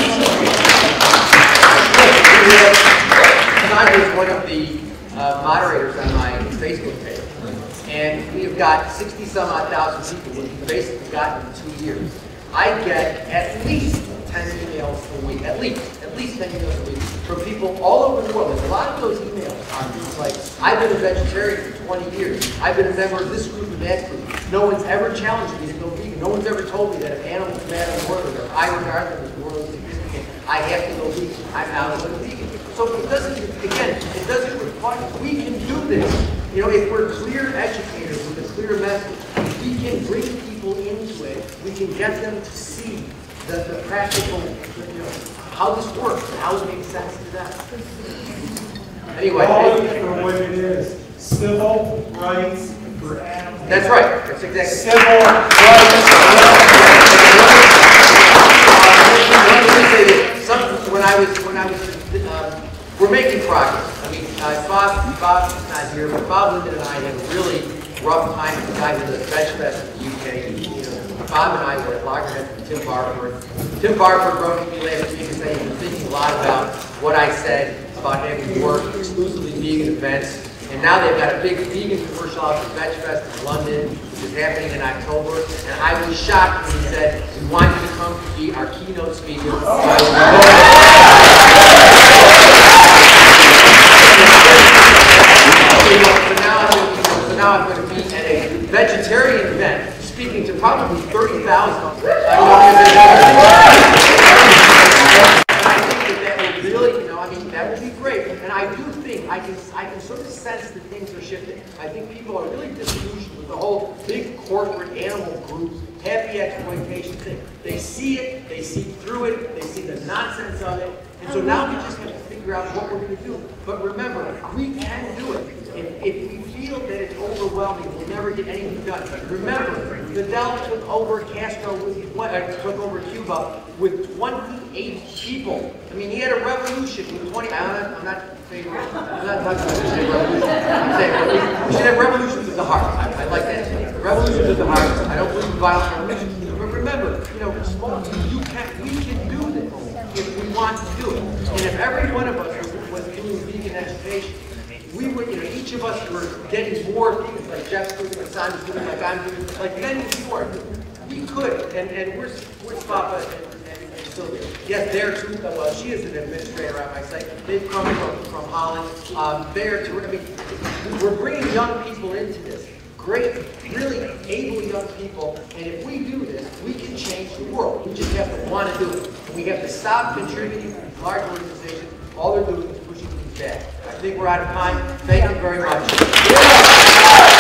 was one of the uh, moderators on my Facebook page. And we've got sixty some odd thousand people, which we've basically gotten in two years. I get at least ten emails a week, at least, at least ten emails a week from people all over the world. And a lot of those emails are things like, I've been a vegetarian for twenty years. I've been a member of this group and that group. No one's ever challenged me to go vegan. No one's ever told me that if animals matter more or if I regard them as morally significant, I have to go vegan. I'm now going vegan. So it doesn't, again, it doesn't require, we can do this. You know, if we're clear educators with a clear message, we can bring people into it. We can get them to see the, the practical, you know, how this works and how it makes sense to them. Anyway. Call it for what it is. Civil rights for animals. That's right. That's exactly. Civil rights. Some, when I was, when I was, um, we're making progress. I mean, uh, Bob, Bob's not here, but Bob Linden and I had a really rough time with the guy who was at Veg Fest in the U K. You know, Bob and I were at Loggerhead with Tim Barford. Tim Barford wrote to me last week and said he was thinking a lot about what I said about having worked exclusively vegan events. And now they've got a big vegan commercial out at Veg Fest in London, which is happening in October. And I was shocked when he said, we want you to come to be our keynote speaker. So now, I'm going to, so now I'm going to be at a vegetarian event, speaking to probably thirty thousand. I think that that would really, you know, I mean, that would be great. And I do think, I can, I can sort of sense that things are shifting. I think people are really disillusioned with the whole big corporate animal groups, happy exploitation thing. They see it, they see through it, they see the nonsense of it. And so now we just have to figure out what we're going to do. But remember, we can do it. If, if we feel that it's overwhelming, we'll never get anything done. Remember, Fidel took over Castro, with, uh, took over Cuba with twenty-eight people. I mean, he had a revolution with twenty. I'm not, I'm not saying, I'm not talking about saying revolution. I'm saying we should have revolutions of the heart. I, I like that. Revolutions of the heart. I don't believe in violent revolutions. But remember, you know, small, you can, we can do this if we want to do it. And if every one of us was, was doing vegan education, we would, you know, each of us were getting more vegans, like Jeff's doing, like Sandra's doing, like I'm doing, like many people are doing. We could, and, and we're, we're Papa and, and, and Sylvia. Yes, they're too, well, she is an administrator on my site. They've come from, from Holland. Um, they're, to, I mean, we're bringing young people into this. Great, really able young people, and if we do this, we can change the world. We just have to want to do it. And we have to stop contributing to these large organizations. All they're doing is pushing things back. I think we're out of time. Thank you very much.